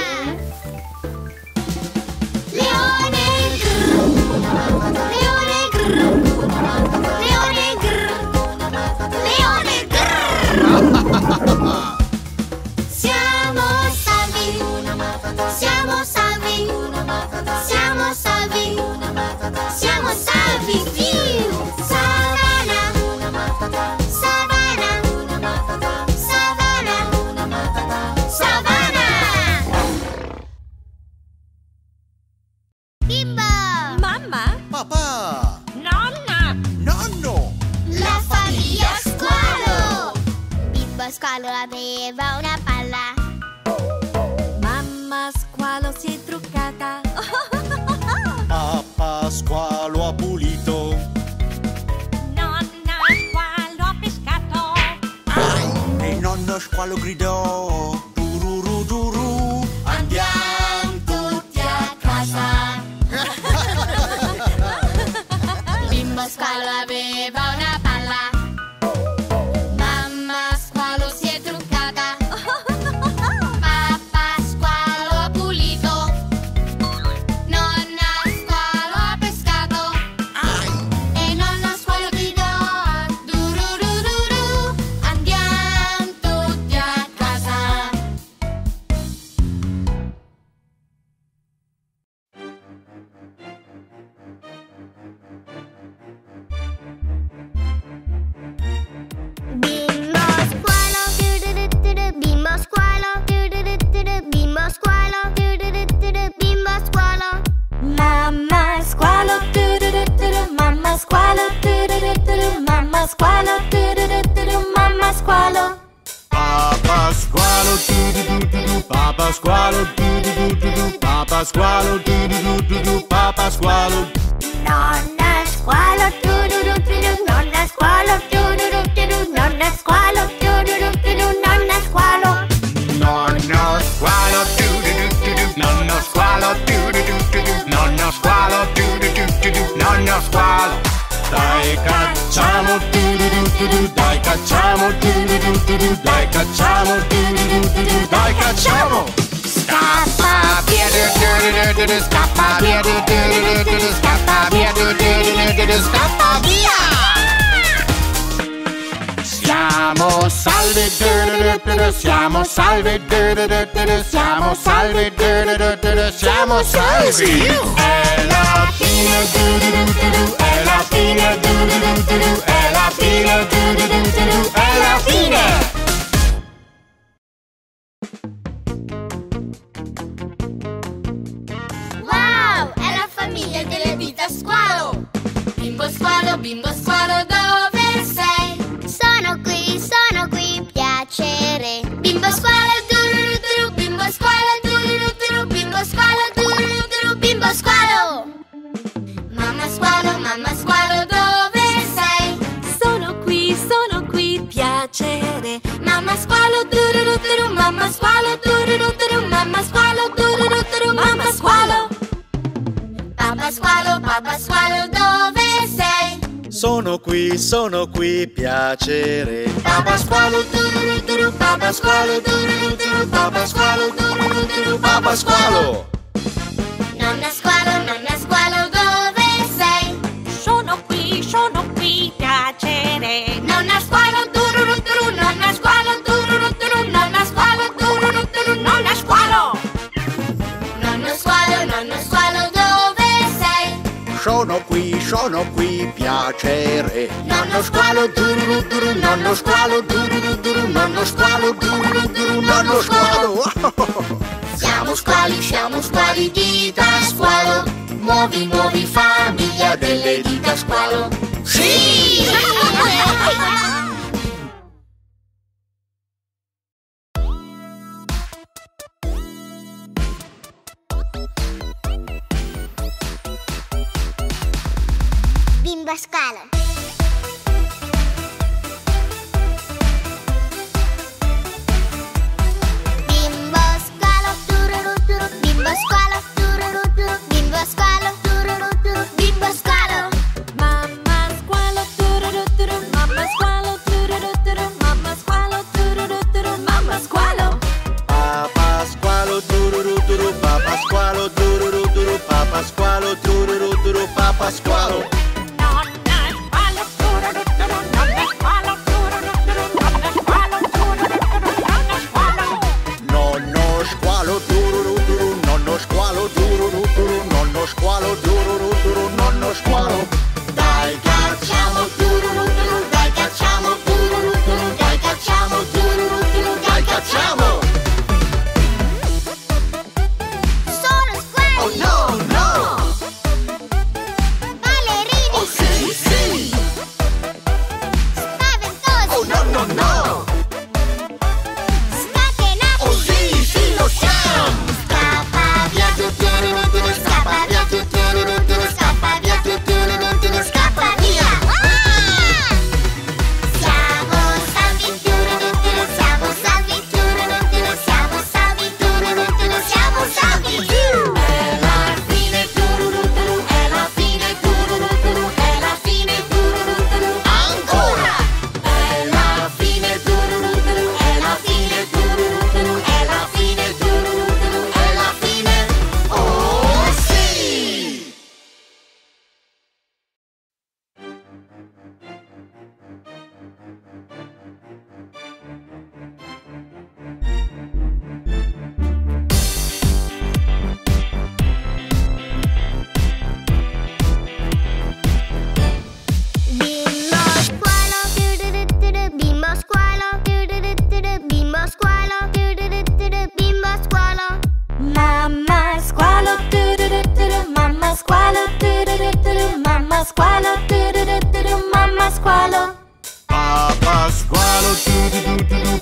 Leone grrr. Hakuna Matata. Leone grrr! Hakuna Matata. Leone grrr! Hakuna Matata. Leone grrr! Siamo salvi. Hakuna Matata. Siamo salvi! Hakuna Matata. Siamo salvi! Hakuna Matata. Siamo salvi! Fiu! Savana! Hakuna Matata. Savana! Hakuna Matata. Savana! Hakuna Matata. Savana! Bimbo! Mamma? Papà. Nonna! Nonno. La famiglia squalo! Bimbo squalo aveva una palla. Mamma squalo si è truccata. Papà squalo ha pulito. Nonna squalo ha pescato. E nonno squalo squalo gridò: dururu duru, Andiamo tutti a casa. Bimbo squalo aveva una palla. Mamma squalo si è truccata. Papà squalo ha pulito. Nonna squalo ha pescato. E nonna squalo gridò: dururururu, andiamo tutti a casa. Bimbo squalo, du-du-du-du-du, bimbo squalo, du-du-du-du-du, bimbo squalo, du-du-du-du-du, bimbo squalo. Mamma squalo, du-du-du-du-du, mamma squalo, du-du-du-du-du, mamma squalo, du-du-du-du-du, mamma squalo. Papa squalo, du-du-du-du-du, papa squalo, du-du-du-du-du, papa squalo, du-du-du-du-du, papa squalo. Nonna squalo, du-du-du-du-du, nonna squalo, du-du-du-du-du, nonna squalo, du-du-du-du-du, nonna squalo. Nonno squalo, du-du-du-du-du, nonno squalo, du-du-du-du-du, nonno squalo, du-du-du-du-du, nonno squalo. Dai cacciamo, du-du-du-du-du, dai cacciamo, du-du-du-du-du, dai cacciamo, du-du-du-du-du, dai cacciamo. Scappa via, du-du-du-du-du, scappa via, du-du-du-du-du, scappa via, du-du-du-du-du, scappa via. Siamo salve, du-du-du-du-du, siamo salve, du-du-du-du-du, siamo salve, du-du-du-du-du, siamo salvi. È la fine, du-du-du-du-du, è la fine, du-du-du-du-du, è la fine, du-du-du-du-du, è la fine. Wow, è la famiglia delle dita squalo. Bimbo squalo, bimbo squalo, dove sei? Sono qui, sono qui, piacere. Bimbo squalo, dururuturu, bimbo squalo, dururuturu, bimbo squalo, dururuturu, bimbo squalo. Mamma squalo, mamma squalo, dove sei? Sono qui, sono qui, piacere. Mamma squalo, dururuturu, mamma squalo, dururuturu, mamma squalo, dururuturu, mamma squalo. Papà squalo, papà squalo, dove sei? Sono qui, sono qui, piacere. Papà squalo, dururuturu, papà squalo, dururuturu, papà squalo, dururuturu, papà squalo. Nonna squalo, nonna squalo, dove sei? Sono qui, sono qui, piacere. Nonna squalo, dururuturu, nonna squalo, dururuturu, nonna squalo, dururuturu, nonna squalo. Nonno squalo, nonno squalo, dove sei? Sono qui, sono qui, piacere. Nonno squalo, dururuturu, nonno squalo, dururuturu, nonno squalo, dururuturu, nonno squalo. Siamo squali, siamo squali, dita squalo. Muovi, muovi, famiglia delle dita squalo. Sì! Bimbo squalo. Bimbo squalo, tururuturu, bimbo squalo, tururuturu, bimbo squalo, tururuturu, bimbo squalo. Mamma squalo, tururuturu, mamma squalo, tururuturu, mamma squalo, tururuturu, mamma squalo. Papa squalo, tururuturu, papa squalo, tururuturu, papa squalo, tururuturu, papa squalo. Nonna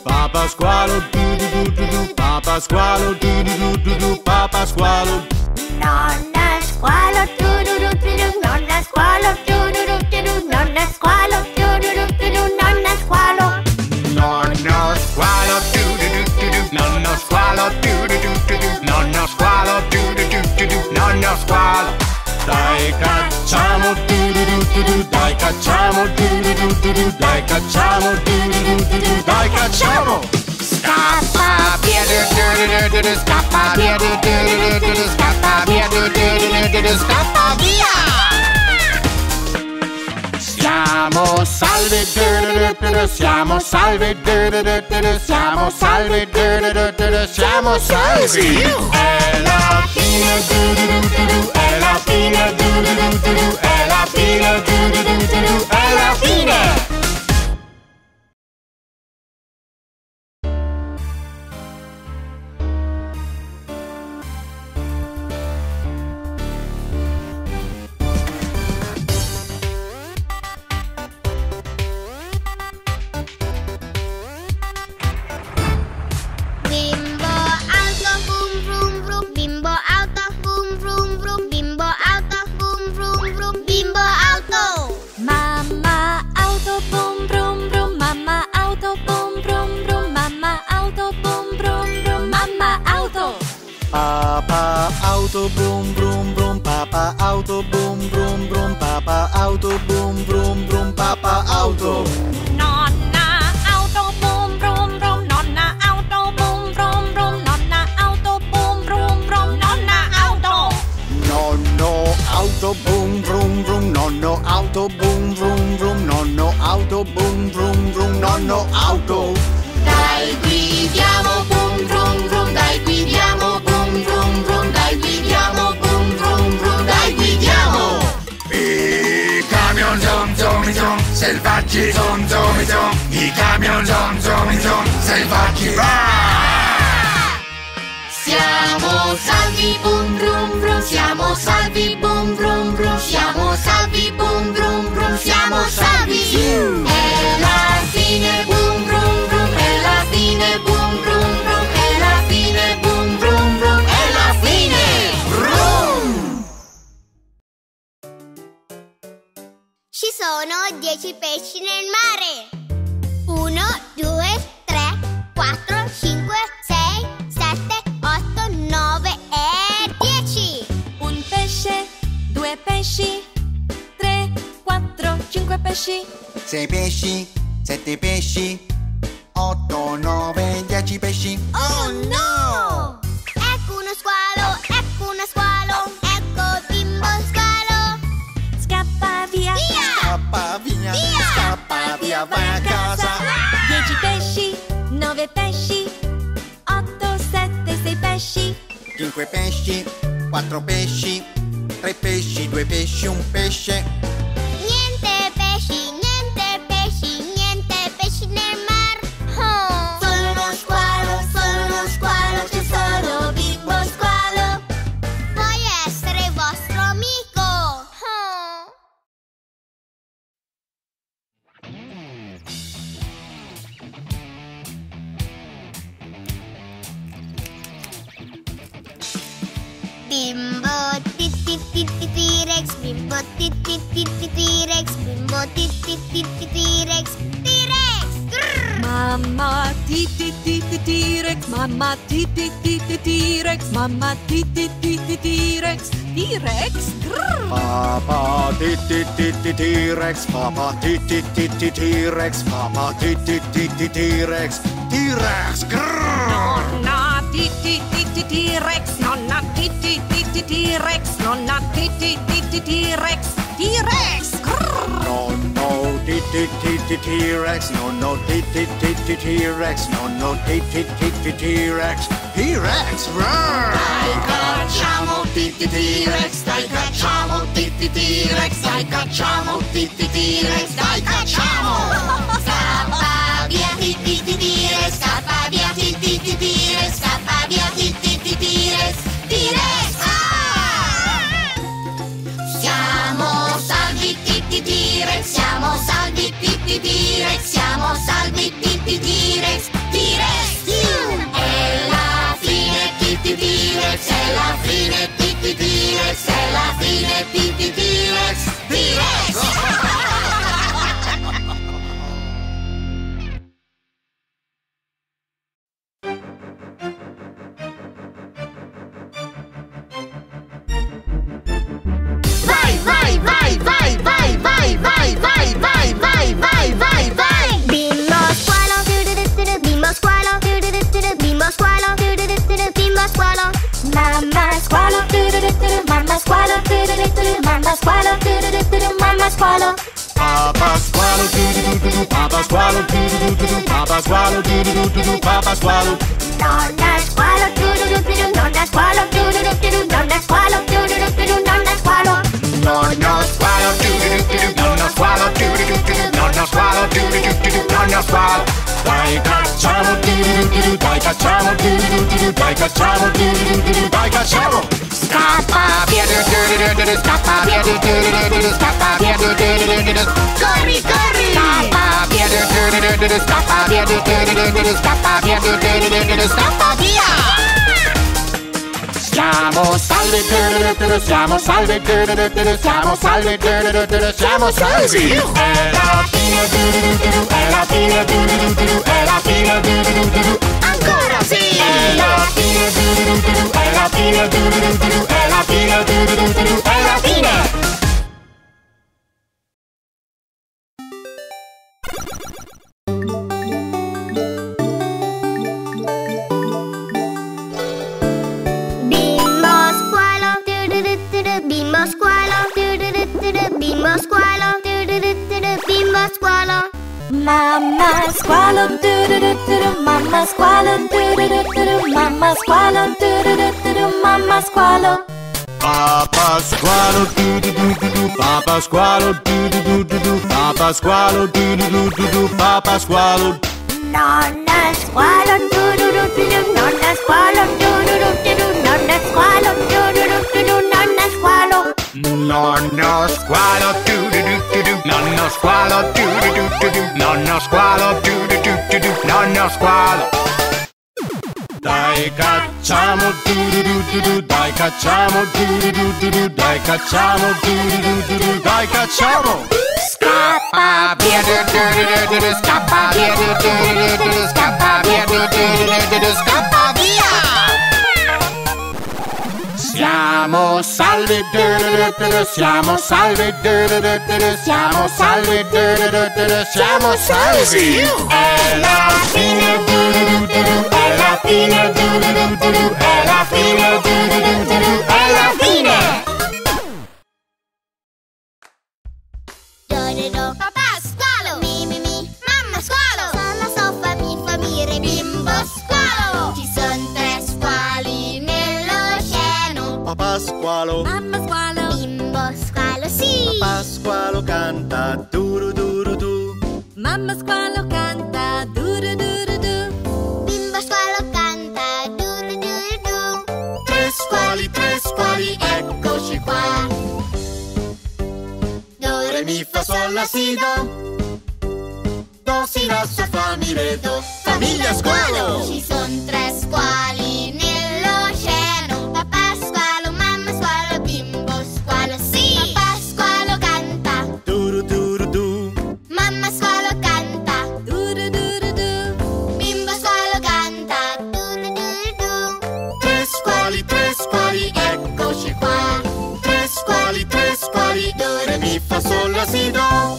Papà squalo, du du du du du. Papà squalo, du du du du du. Papà squalo. Nonna squalo, tu du du du du. Nonna squalo, tu du du du du. Nonna squalo, tu du du du du. Nonna squalo. Nonno squalo, du du du du du. Nonno squalo, du du du du du. Nonno squalo, du du du du du. Nonno squalo. Dai cacciamo, du du du du du. Dai cacciamo, du du du du du. Dai cacciamo, du du du du du. Dai cacciamo. Scappa via, du du du du du. Scappa via, du du du du du. Scappa via, du du du du du. Scappa via. Siamo salvi, du du du du. Siamo salvi, du du du du. Siamo salvi, du du du du. Siamo salvi. È la fine, du du du du. È la fine, du du du du. È la fine, du du du du. È la fine. Papà auto brum brum brum, papà auto brum brum brum, papà auto brum brum brum, papà auto. Nonna auto brum brum brum, nonna auto brum brum brum, nonna auto brum brum brum, nonna auto. Nonno auto brum brum brum, nonno auto brum brum brum, nonno auto brum brum brum, nonno auto. Dai guidiamo brum brum brum, dai guidiamo brum brum brum, dai guidiamo brum brum brum, dai guidiamo. I camion zom zom zom, selvaggi zom zom zom. I camion zom zom zom, selvaggi va. Siamo salvi brum brum brum, siamo salvi brum brum brum, siamo salvi brum brum brum, siamo salvi. È la fine brum brum brum, è la fine brum brum brum, è la fine brum brum brum, è la fine. Brum! Ci sono dieci pesci nel mare. Uno, due, tre, quattro, cinque, sei, sette, otto, nove e dieci. Un pesce, due pesci, tre, quattro, cinque pesci. Sei pesci, sette pesci, otto, nove, dieci pesci. Oh no! Ecco uno squalo, ecco uno squalo, ecco bimbo squalo. Scappa via, Via! Scappa via, Via! scappa via, vai a casa. dieci pesci, nove pesci, otto, sette, sei pesci. Cinque pesci, quattro pesci, tre pesci, due pesci, un pesce. Niente pesci, niente pesci, niente pesci nel mar. Oh! Sono uno squalo, sono uno squalo, c'è solo bimbo squalo. Voglio essere vostro amico. Oh! Bimbo ti ti ti ti T-Rex, bimbo ti ti ti ti T-Rex, bimbo ti ti ti ti T-Rex, T-Rex! Grrr! Mamma ti ti ti ti T-Rex, mamma ti ti ti ti T-Rex, mamma ti ti ti ti T-Rex, T-Rex. Grrr. Papà ti ti ti ti T-Rex, papà ti ti ti ti T-Rex, papà ti ti ti ti T-Rex, T-Rex. Nonna ti ti ti ti T-Rex, nonna ti ti ti ti T-Rex, nonna ti ti ti ti T-Rex, T-Rex. Nonno ti ti ti ti T-Rex, nonno ti ti ti ti T-Rex, nonno ti ti ti ti T-Rex, T-Rex. Dai cacciamo Titti T-Rex, dai cacciamo Titti T-Rex, dai cacciamo Titti T-Rex, dai cacciamo! Scappa via Titti T-Rex, scappa via Titti T-Rex, scappa via Titti T-Rex, T-Rex! Ah! Siamo salvi Titti T-Rex, siamo salvi Titti T-Rex, siamo salvi Titti T-Rex, T-Rex! vai, vai, vai, vai, vai, vai, vai, vai, vai, vai, vai. Bimbo squalo, du-du-du-du-du, bimbo squalo, du-du-du-du-du, bimbo squalo, du-du-du-du-du, bimbo squalo. Mamma squalo, du-du-du-du-du, mamma squalo, du-du-du-du-du, mamma squalo, du-du-du-du-du, mamma squalo. Papa squalo, du-du-du-du-du, papa squalo, du-du-du-du-du, papa squalo, du-du-du-du-du, papa squalo. Nonna squalo, du-du-du-du-du, nonna squalo, du-du-du-du-du, nonna squalo, du-du-du-du-du, nonna squalo. Nonno squalo, du-du-du-du-du, nonno squalo, du-du-du-du-du, nonno squalo, du-du-du-du-du, nonno squalo. Dai cacciamo, du-du-du-du-du, dai cacciamo, du-du-du-du-du, dai cacciamo, du-du-du-du-du, dai cacciamo. Scappa via, du-du-du-du-du, scappa via, du-du-du-du-du, scappa via, du-du-du-du-du. Corri, corri. Scappa via, du-du-du-du-du, scappa via, du-du-du-du-du, scappa via, du-du-du-du-du, scappa via. Siamo salvi, du-du-du-du-du, siamo salvi, du-du-du-du-du, siamo salvi, du-du-du-du-du, siamo salvi. È la fine, du-du-du-du-du, è la fine, du-du-du-du-du, è la fine, du-du-du-du-du. Ancora sì. È la fine, du-du-du-du-du, è la fine, du-du-du-du-du, è la fine, du-du-du-du-du, è la fine. Bimbo squalo, du-du-du-du-du, bimbo squalo, du-du-du-du-du, bimbo squalo. Mamma squalo, du-du-du-du-du, mamma squalo, du-du-du-du-du, mamma squalo, du-du-du-du-du, mamma squalo. Papa squalo, du-du-du-du-du, papa squalo, du-du-du-du-du, papa squalo, du-du-du-du-du, papa squalo. Nonna squalo, du-du-du-du-du, nonna squalo, du-du-du-du-du, nonna squalo, du-du-du-du-du, nonna squalo. Nonno squalo, du-du-du-du-du, nonno squalo, du-du-du-du-du, nonno squalo, du-du-du-du-du, nonno squalo. Dai cacciamo, du-du-du-du-du, dai cacciamo, du-du-du-du-du, dai cacciamo, du-du-du-du-du, dai cacciamo. Scappa via, du-du-du-du-du, scappa via, du-du-du-du-du, scappa via, du-du-du-du-du, scappa via. Siamo salvi, du-du-du-du-du, siamo salvi, du-du-du-du-du, siamo salvi, du-du-du-du-du, siamo salvi. È la fine, du-du-du-du-du, è la fine, du-du-du-du-du, è la fine, du-du-du-du-du, è la fine. Do-do-do, papà squalo, mi mi mi, mamma squalo. Sulla soffa mi fa mire, bimbo squalo. Ci son tre squali nell'oceano. Papà squalo, Mamma squalo, bimbo squalo, sì. papà squalo canta duru-duru-du. Mamma squalo canta duru-duru-du. Bimbo squalo canta du-du-du-du. Tre squali, tre squali, eccoci qua. Do, re, mi, fa, sol, la, si, do. Do, si, la, sol, fa, mi, re, do. Famiglia squalo! Ci son tre squali nell'oceano. Papà squalo, mamma squalo, bimbo squalo, sì. Papà squalo canta Duru-duru-du. mamma squalo canta du-du-du-du-du. Bimbo squalo canta du-du-du-du. Tre squali, tre squali, eccoci qua. Tre squali, tre squali, do, re, mi, fa, sol, la, si, do.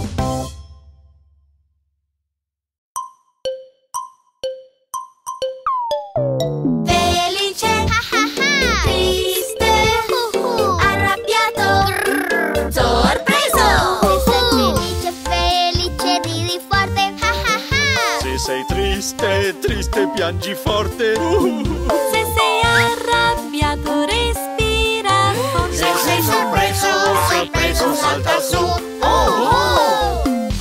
Felice, ah ah ah. Triste, uh uh. Arrabbiato, grrr. Sorpreso. Se sei felice, felice, ridi forte, ah ah ah. Se sei triste, triste, piangi forte. Se sei arrabbiato respira forte. Se sei sorpreso, sorpreso, salta su. Oh, oh.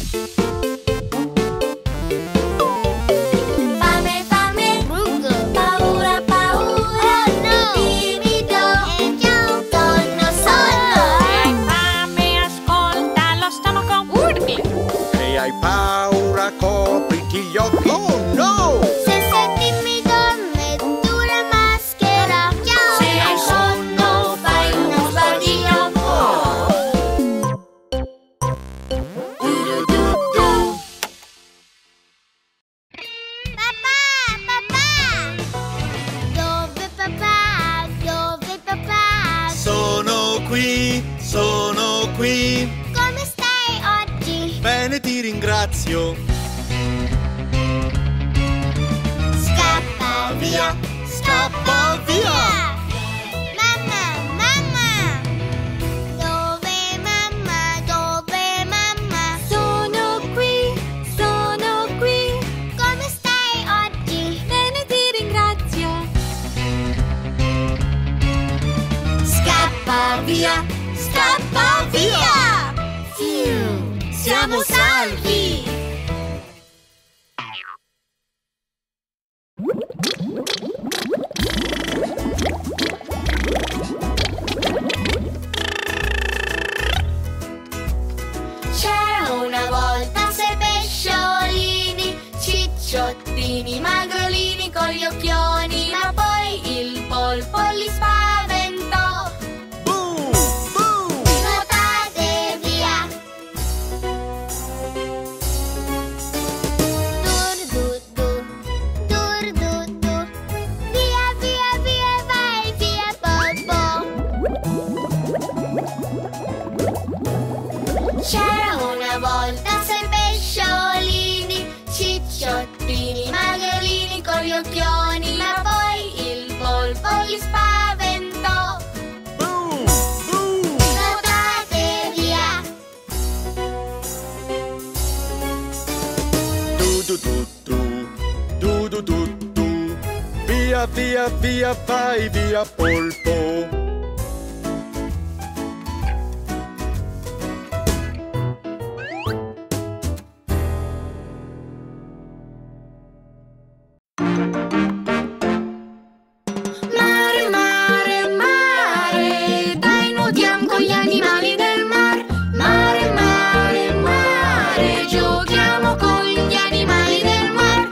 Fame, fame, paura, paura, timido, sonno, sonno. Hai fame, ascolta lo stomaco urli. Se hai paura, copriti gli occhi. Oh no! Se sei timido, metti una maschera. Se hai sonno, fai uno sbadiglio. Du-du-du-du. Papà, papà. Dove papà? Dove papà? Sono qui, sono qui. Bene, ti ringrazio. Scappa via, scappa via. Mamma, mamma! Dove mamma, dove mamma? Sono qui, sono qui. Come stai oggi? Bene, ti ringrazio. Scappa via, scappa via! Fiu, siamo salvi! C'è una volta sei pesciolini, cicciottini, magrolini con gli occhioni, ma poi il polpo li spaventò. Boom, boom. Nuotate via! Dur dur dur, dur dur dur. Via via via vai via Bobo. C'è una volta sei pesciolini, cicciottini, magrolini con gli occhioni, ma poi il polpo li spaventò. Boom, boom. Nuotate via! Du du du du, du du du du. Via via via vai via polpo. Mare, mare, mare, dai nuotiamo con gli animali del mar. Mare, mare, mare, giochiamo con gli animali del mar.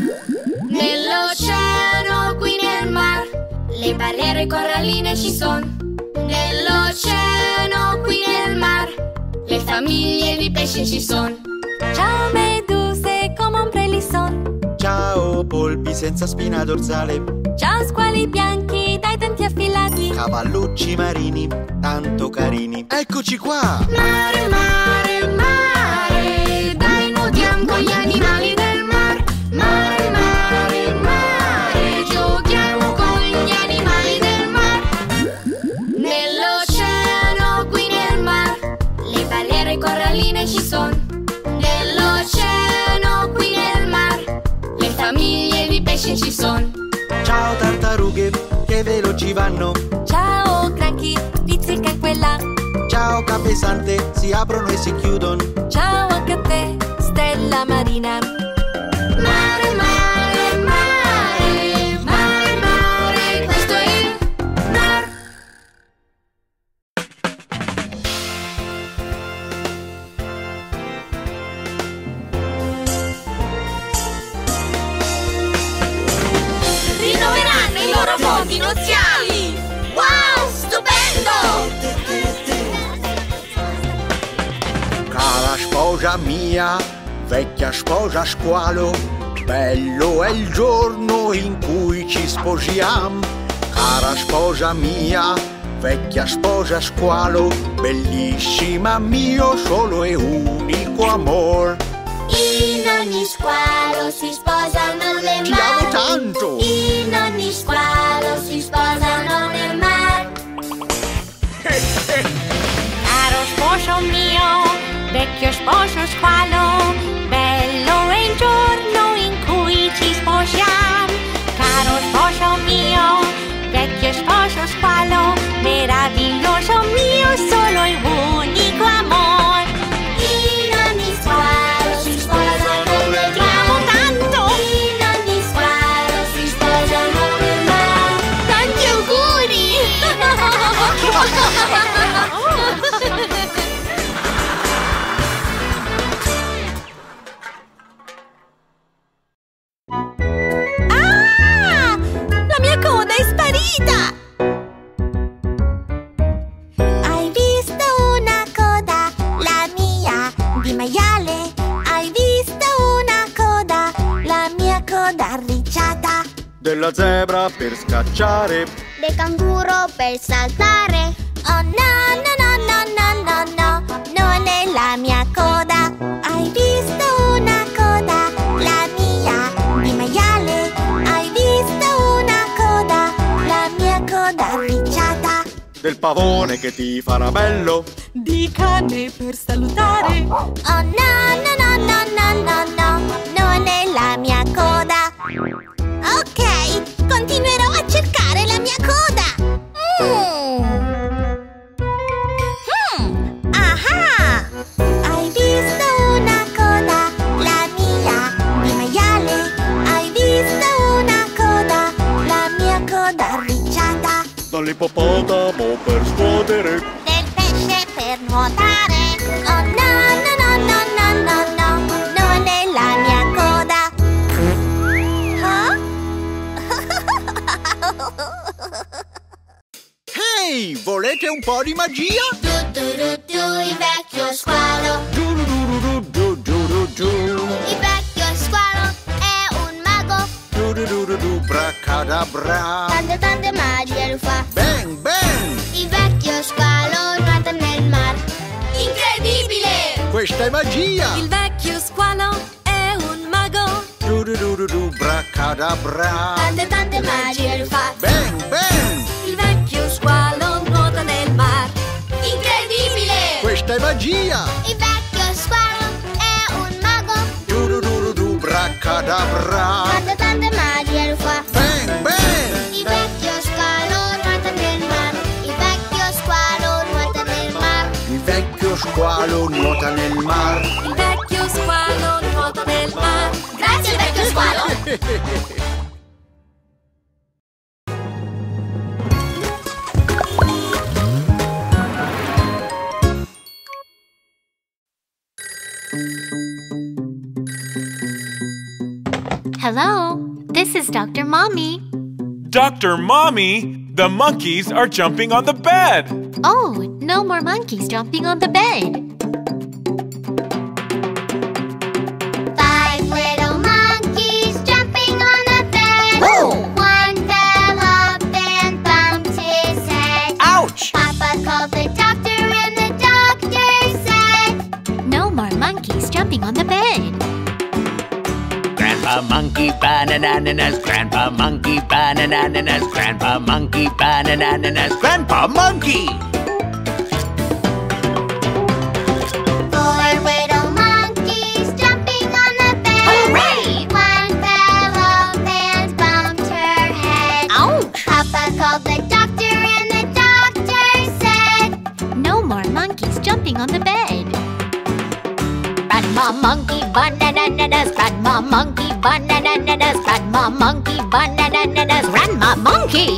Nell'oceano, qui nel mar, le barriere coralline ci sono. Nell'oceano, qui nel mar, le famiglie di pesci ci sono. Ciao meduse, come ombrelli son. Ciao polpi senza spina dorsale. Ciao squali bianchi dai denti affilati. Cavallucci marini, tanto carini. Eccoci qua! Mare, mare, mare, dai nuotiamo con gli animali del mar. Mare, mare, mare, giochiamo con gli animali del mar. Nell'oceano, qui nel mar, le barriere coralline ci sono. Nell'oceano, qui nel mar, le famiglie di pesci ci sono. Ciao tartarughe, che veloci vanno. Ciao cranchi, pizzica in quella. Ciao capesante, si aprono e si chiudono. Ciao anche a te, stella marina. Mare, mare, mare, mare, mare, questo è il mar. Rinnoveranno i loro fondi nuziali. Wow, stupendo! Cara sposa mia, vecchia sposa squalo, bello è il giorno in cui ci sposiamo. Cara sposa mia, vecchia sposa squalo, bellissima mio solo e unico amor. In ogni squalo si sposano le Ti amo tanto! In ogni squalo si sposano nel mar. Caro sposo mio, vecchio sposo squalo, bello è il giorno in cui ci sposiamo. Caro sposo mio, vecchio sposo squalo, meraviglioso mio solo e unico amor. In ogni squalo si sposano nel Ti amo tanto! In ogni squalo si sposano nel mar. Tanti auguri! Ah! La mia coda è sparita! Hai visto una coda, la mia, di maiale? Hai visto una coda, la mia coda arricciata? Della zebra per scacciare. Del canguro per saltare? Oh no, no, no, no, no, no, no, non è la mia coda. Hai visto pavone che ti farà bello. Di cane per salutare. Oh no, no, no, no, no, no, no, non è la mia coda. Ok, continuerò a cercare la mia coda. Mm. Hmm. Aha! Hai visto una coda, la mia, di maiale? Hai visto una coda, la mia coda arricciata? Dall'ippopotamo per scuotere. Del pesce per nuotare. Oh no, no, no, no, no, no, no, non è la mia coda. Ehi, hey, volete un po' di magia? Du du du du, il vecchio squalo. Du du du du du du du. Il vecchio squalo è un mago. Du du du du du, bracadabra. Tante tante magie lo fa. Ben, ben. Il vecchio squalo nuota nel mar. Incredibile! Questa è magia. Il vecchio squalo è un mago. Du du du du du, bracadabra. Tante tante magie lo fa. Ben, ben. Il vecchio squalo nuota nel mar. Incredibile! Questa è magia. Il vecchio squalo è un mago. Du du du du du, bracadabra. Tante tante magie lo fa. Ben, ben. Il vecchio squalo nuota nel mar. Il vecchio squalo nuota nel mar. Il vecchio squalo nuota nel mar. Il vecchio squalo nuota nel mar. Grazie, vecchio squalo. Hello, this is Doctor Mommy. Doctor Mommy, the monkeys are jumping on the bed. Oh, no more monkeys jumping on the bed. Five little monkeys jumping on the bed. One fell off and bumped his head. Ouch! Papa called the doctor and the doctor said, No more monkeys jumping on the bed. Grandpa monkey banananas, Grandpa monkey banananas, Grandpa monkey banananas, Grandpa monkey. Four little monkeys jumping on the bed. Hooray! One fell off and bumped her head. Ouch! Papa called the doctor and the doctor said, No more monkeys jumping on the bed. Grandma monkey banananas, Grandma monkey banananas, Grandma monkey banananas, Grandma monkey.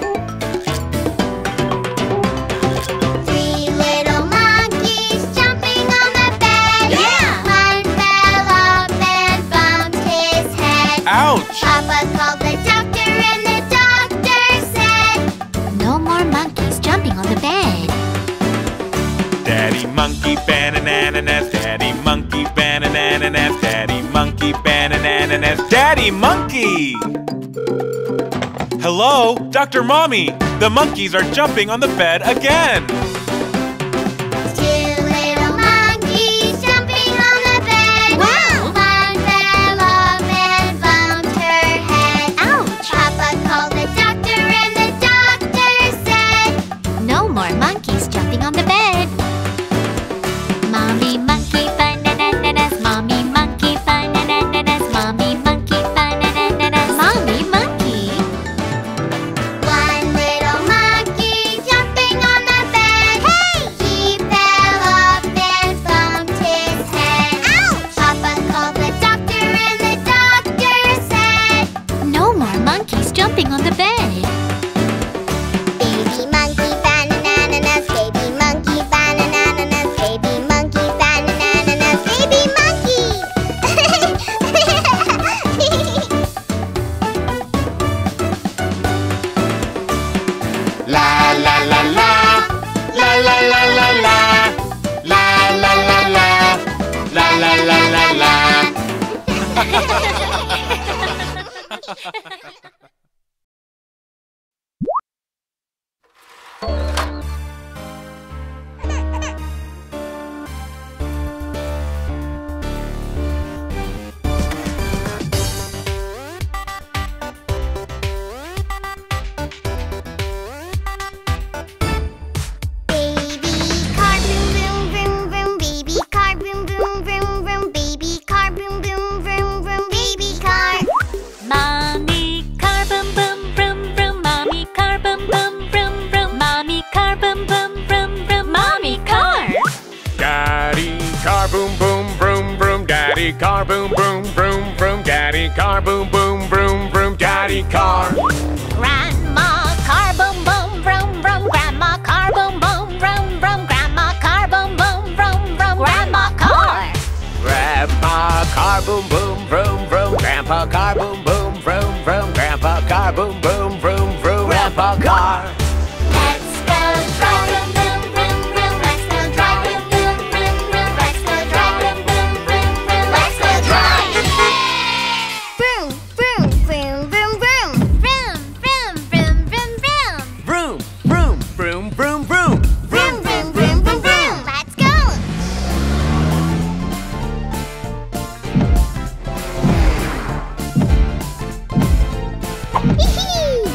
Three little monkeys jumping on the bed. Yeah! One fell off and bumped his head. Ouch! Papa called the doctor and the doctor said, No more monkeys jumping on the bed. Daddy monkey banananas, Daddy monkey banananas, Daddy monkey banananas, Daddy monkey! Hello, Doctor Mommy! The monkeys are jumping on the bed again! two little monkeys jumping on the bed. Wow! One fell off and bumped her head. Ouch! Papa called the doctor and the doctor said, No more monkeys jumping on the bed. Mommy monkey banananas, Mommy monkey banananas, Mommy monkey banananas, Mommy monkey. one little monkey jumping on the bed. Hey! He fell off and bumped his head. Ouch! Papa called the doctor and the doctor said, No more monkeys jumping on the bed. Baby monkey banananas, baby monkey banananas, baby monkey banananas, baby monkey. La la la la, la la la la la, la la la la, la la la la la. Daddy car, boom, boom, vroom, vroom. Daddy car, boom, boom, vroom, vroom. Daddy car. Grandma car, boom, boom, vroom, vroom. Grandma car, boom, boom, vroom, vroom. Grandma car, boom, boom, vroom, vroom. Grandma car. Grandpa car, boom, boom, vroom, vroom. Grandpa car, boom, boom, vroom, vroom. Grandpa car, boom, boom, vroom, vroom. Grandpa car. Let's go drive, vroom, vroom, vroom, vroom. Let's go drive, vroom, vroom, vroom, vroom. Let's go drive, vroom, vroom, vroom, vroom. Let's go drive. Vroom, vroom, vroom, vroom, vroom. Vroom, vroom, vroom, vroom, vroom. Vroom, vroom, vroom, vroom, vroom. Vroom, vroom, vroom, vroom, vroom. Let's go. Hee-hee.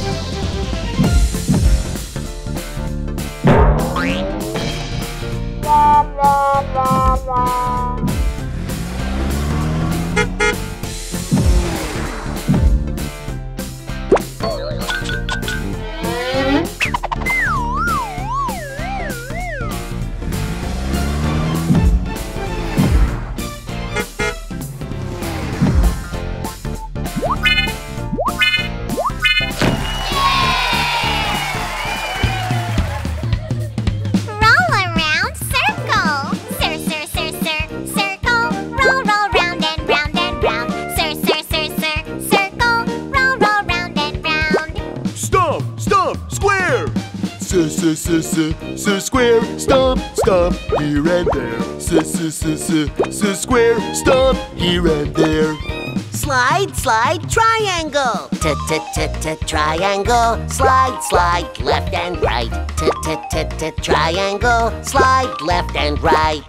Roll around, circle. Sir, sir, sir, sir, circle. Roll, roll round and round and round. Sir, sir, sir, sir, circle. Roll, roll round and round. Stomp, stomp, square. S s s s s square. Stomp, stomp, here and there. S s s s s square. Stomp, here and there. Slide, slide, triangle. T t t t triangle. Slide, slide, left and right. T t t t triangle. Slide left and right.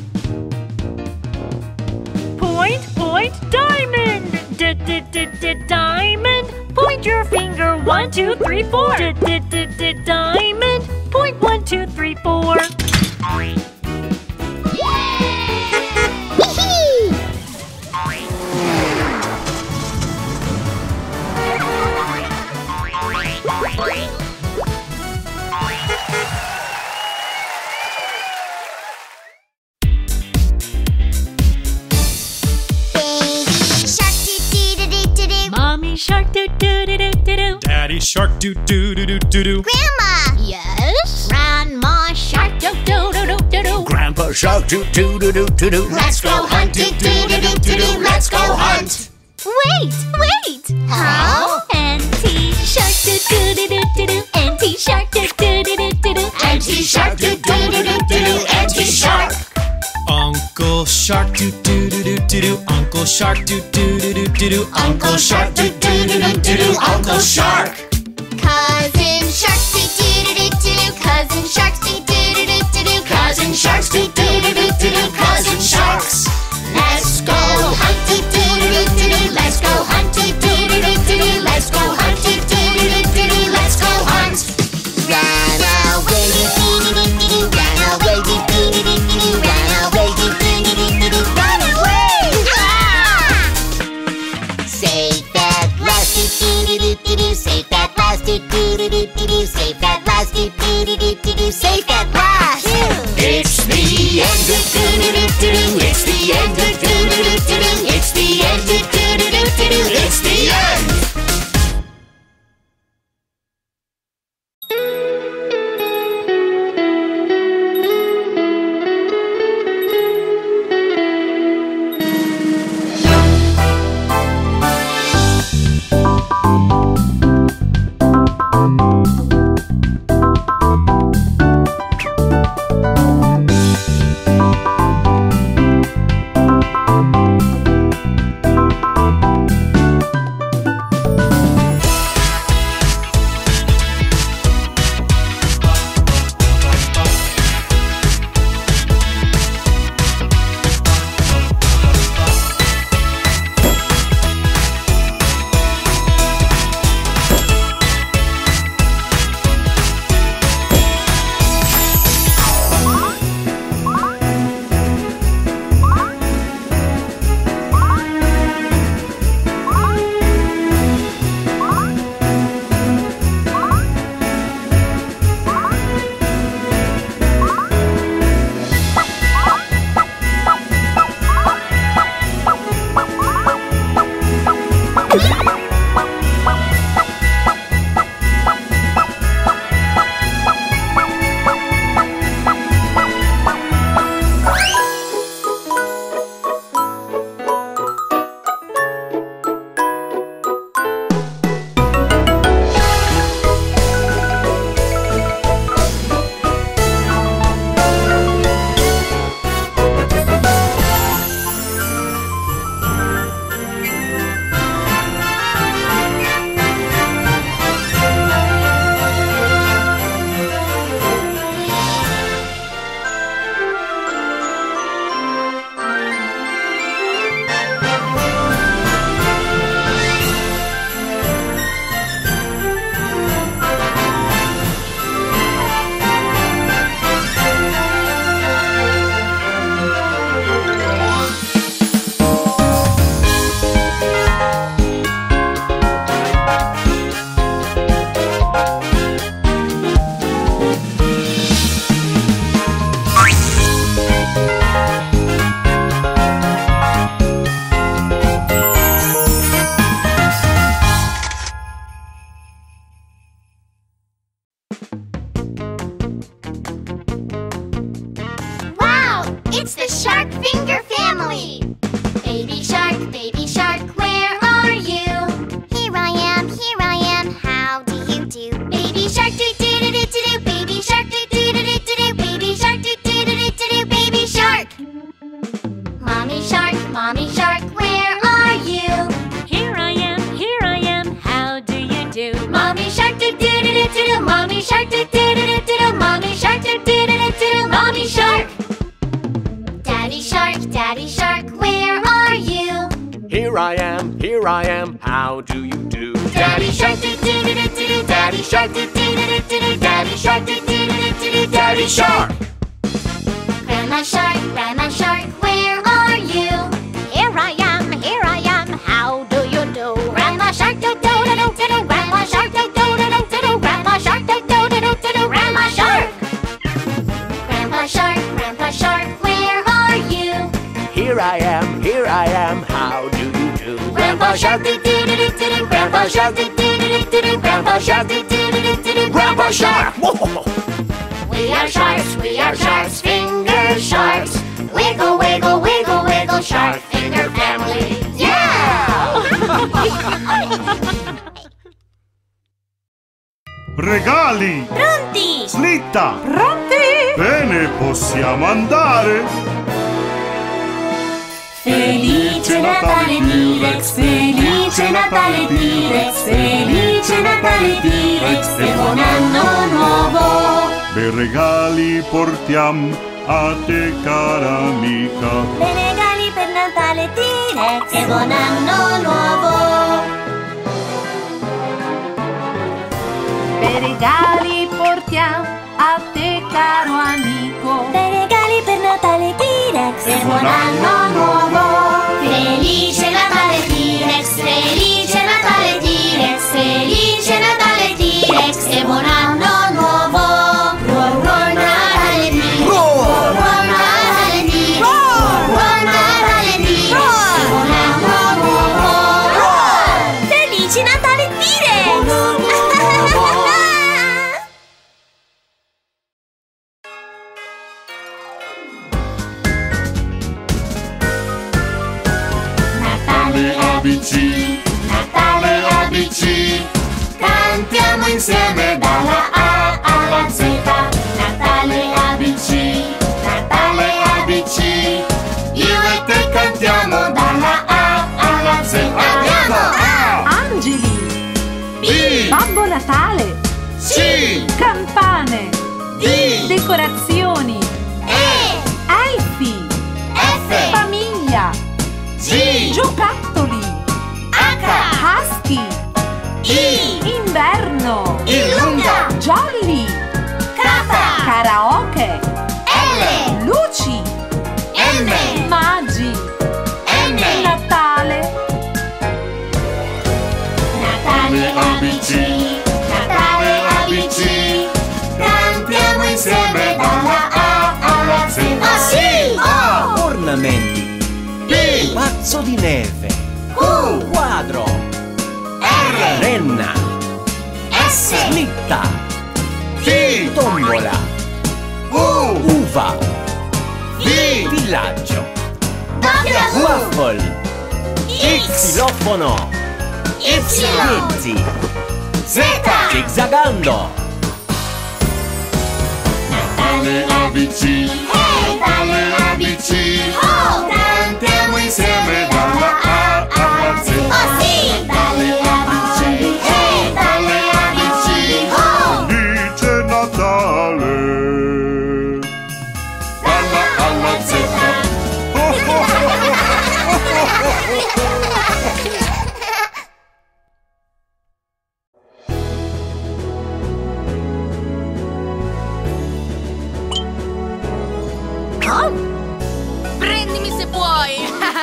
Point, point, diamond. D d d d diamond. Point your finger. One, two, three, four. D d d d diamond. Point one, two, three, four. Hee-hee. Mommy shark doo doo doo doo doo doo. Daddy shark, doo doo doo doo doo doo. Grandma. Yes? Grandma shark doo doo doo doo doo doo. Grandpa shark, doo doo doo doo doo doo. Let's go hunt, doo doo doo doo doo doo. Let's go hunt. Wait, wait. Huh? Auntie shark doo doo doo doo doo doo. Auntie shark doo doo doo doo doo doo. Auntie shark, doo doo doo doo doo doo. Auntie shark. Uncle shark, doo doo doo doo doo doo. Uncle shark, doo doo doo doo doo doo. Uncle shark, doo doo doo doo doo doo. Uncle shark. Cousin shark doo doo doo doo doo doo. Cousin sharks doo doo doo doo doo doo. Cousin sharks, doo doo doo doo doo doo. Cousin sharks. Let's go hunt, doo doo doo doo doo doo. Let's go hunt, doo doo doo doo doo doo. Let's go hunt, doo doo doo doo doo doo. Let's go hunt. Run away, doo doo doo doo doo. Run away, doo doo doo doo doo. Run away, doo doo doo doo doo doo. Run away! Ah! Safe at last. Doo doo doo doo doo. Safe at last. Doo doo doo doo doo doo. Safe at last. Doo doo doo doo doo doo. Safe at last. It's the end of doo doo doo doo doo. It's the end of doo doo doo doo doo. It's the It's the Shark Finger family! Baby shark, baby shark, where are you? Here I am, here I am, how do you do? Baby shark, do do do do do do, baby shark, do do do do do do, baby shark, do do do do do do, baby shark! Mommy shark, mommy shark, where are you? Here I am, here I am, how do you do? Mommy shark, do do do do do do, mommy shark, do do do do do do, mommy shark, do do do do do, mommy shark! Daddy shark, daddy shark, where are you? Here I am, here I am, how do you do? Daddy shark, do do do do do, daddy shark, do do do do do, daddy shark, do do do do do, daddy shark! Grandma shark, grandma shark, where are you? Here I am, here I am, how do you do? Grandma shark, do do do do do, grandma shark, do do do do do, grandma shark, do do do do do, grandma shark! Grandpa shark, grandpa shark, where are you? Here I am, here I am, how do you do? Grandpa shark, do do do do do, grandpa shark, do do do do do, grandpa shark, do do do do do, grandpa shark! We are sharks, we are sharks, finger sharks. Wiggle, wiggle, wiggle, wiggle, shark finger family. Yeah! Regali! Pronti! Slitta! Pronti? Bene, possiamo andare! Felice Natale T-Rex, felice Natale T-Rex, felice Natale T-Rex e buon anno nuovo! Bei regali portiamo a te cara amica. Bei regali per Natale T-Rex E buon anno nuovo! Bei regali portiamo a te caro amico. Bei regali per Natale T-Rex E buon anno nuovo! Felice Natale T-Rex, felice Natale T-Rex, felice Natale T-Rex e buon anno nuovo! Roar, roar, Natale T-Rex! Roar, roar, Natale T-Rex! Roar, Natale T-Rex! E buon anno nuovo! Roar! Felice Natale T-Rex! Natale A B C, Natale A B C, cantiamo insieme dalla A alla Z. Natale A B C, Natale A B C, io e te cantiamo dalla A alla Z. Andiamo! A, Angeli. B, Babbo Natale. C, Campane. D, Decorazioni. E, Elfi. F, Famiglia. G, Giocattoli. H, Husky. I, Inverno. Illunga, Jolly. K, Karaoke. L, Luci. M, Magi. N, Natale. Natale A B C, Natale A B C, cantiamo insieme dalla A alla Z. Ah, sì! O, ornamenti. B, Pazzo di neve. Q, Quadro. Renna. S. Slitta. T. Tombola. U. Uva. V. Villaggio. W. Waffle. X. Xilofono. Y. Scherzi. Z. Zigzagando. Natale A B C. Hey, Natale A B C. Ho. Cantiamo insieme dalla A alla Z. Oh sì. Natale A B C. Hey, Natale A B C. Ho. Felice Natale. Dalla A alla Z. Prendimi se puoi!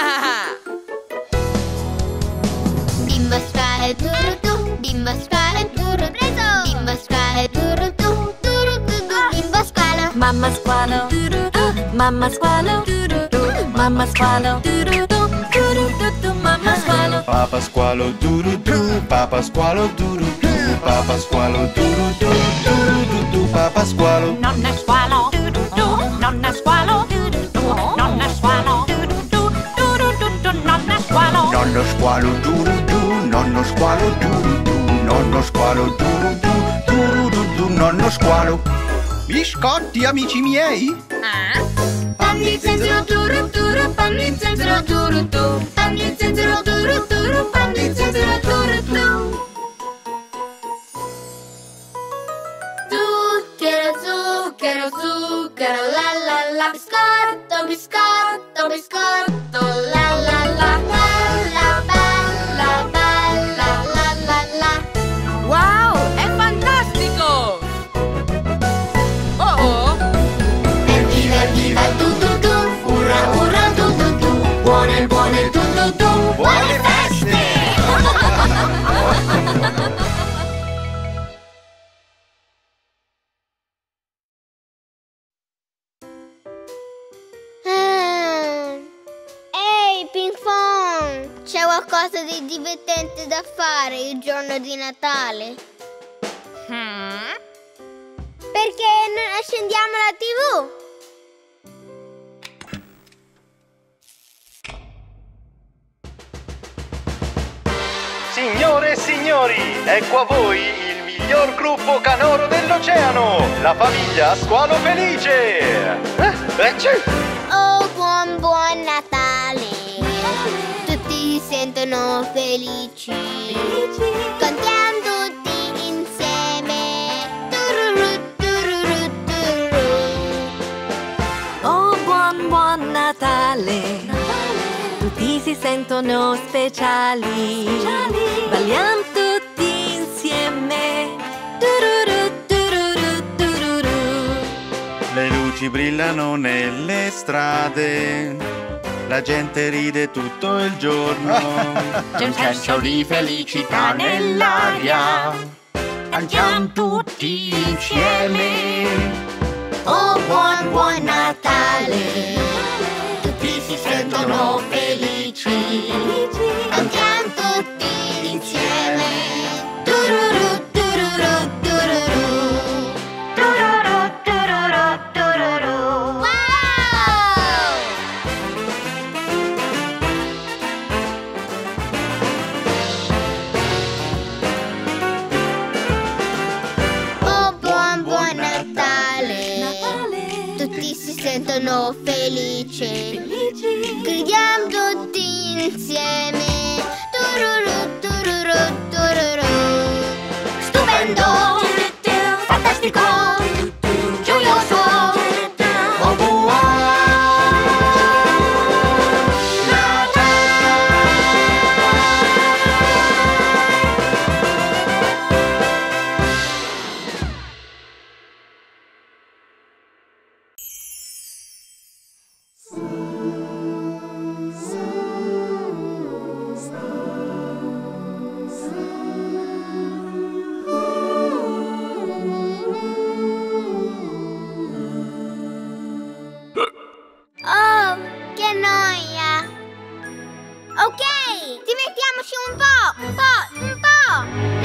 Bimbo strale turu tu, bimbo strale turu preso. Bimbo strale turu tu, turu tu tu, bimbo squalo. Mamma squalo, mamma squalo, mamma squalo, mamma squalo. Papa squalo duru du, papa squalo duru du, papa squalo duru du, duru du du, papa squalo. Nonna squalo, du du du, nonna squalo, du du du, nonna squalo, du du du, du du du du, nonna squalo. Nonno squalo duru du, nonno squalo duru du, nonno squalo duru du, duru du du, nonno squalo. Biscotti, amici miei? Pan di zenzero turu turu, pan di zenzero turu tu, pan di zenzero turu turu, pan di zenzero turu tu. Zucchero, zucchero, zucchero, la la la. Biscotto, biscotto, biscotto, la la la. Bella, bella, bella, la la la. Wow, è fantastico! Oh oh! Evviva, evviva, tu tu tu, urra, urra, tu tu tu, buone, buone, tu tu tu, buone feste! Ah. Ehi, Ping Pong! C'è qualcosa di divertente da fare il giorno di Natale? Perché non accendiamo la tivù? Signore e signori, ecco a voi il miglior gruppo canoro dell'oceano, la famiglia Squalo Felice. Eh, eh, c'è. Oh, buon buon Natale! Tutti si sentono felici. Cantiamo tutti insieme. Tururu, tururu, tururu. Oh, buon buon Natale. Tutti si sentono speciali. Balliamo tutti insieme. Tururu, tururu, tururu. Le luci brillano nelle strade, la gente ride tutto il giorno. C'è un senso di felicità nell'aria, cantiamo tutti insieme. Oh, buon buon Natale! Tutti si sentono felici. Cantiamo tutti insieme. Tururu, tururu, tururu. Tururu, tururu, tururu. Wow! Oh, buon buon Natale! Tutti si sentono felici. Gridiamo tutti insieme. Tururu, tururu, tururu. Stupendo! Fantastico! Gioioso! Oh, buon Oh, che noia! Ok, divertiamoci un po', un po', un po'!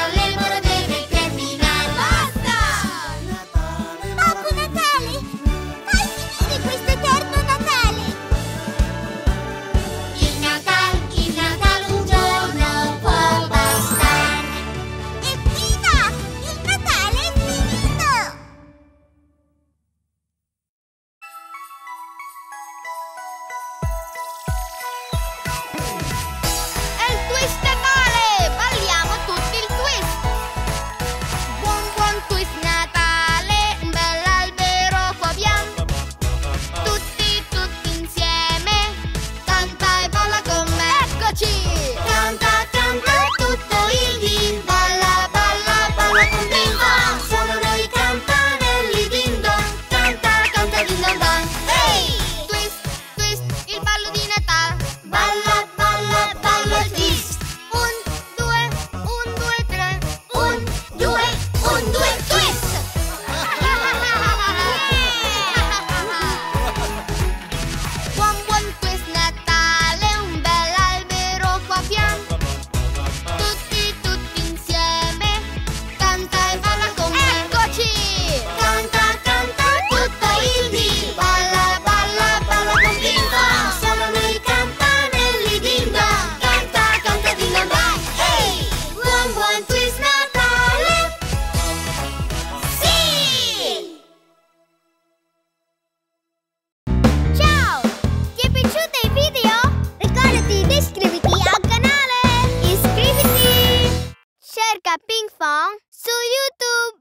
Ping Pong su YouTube!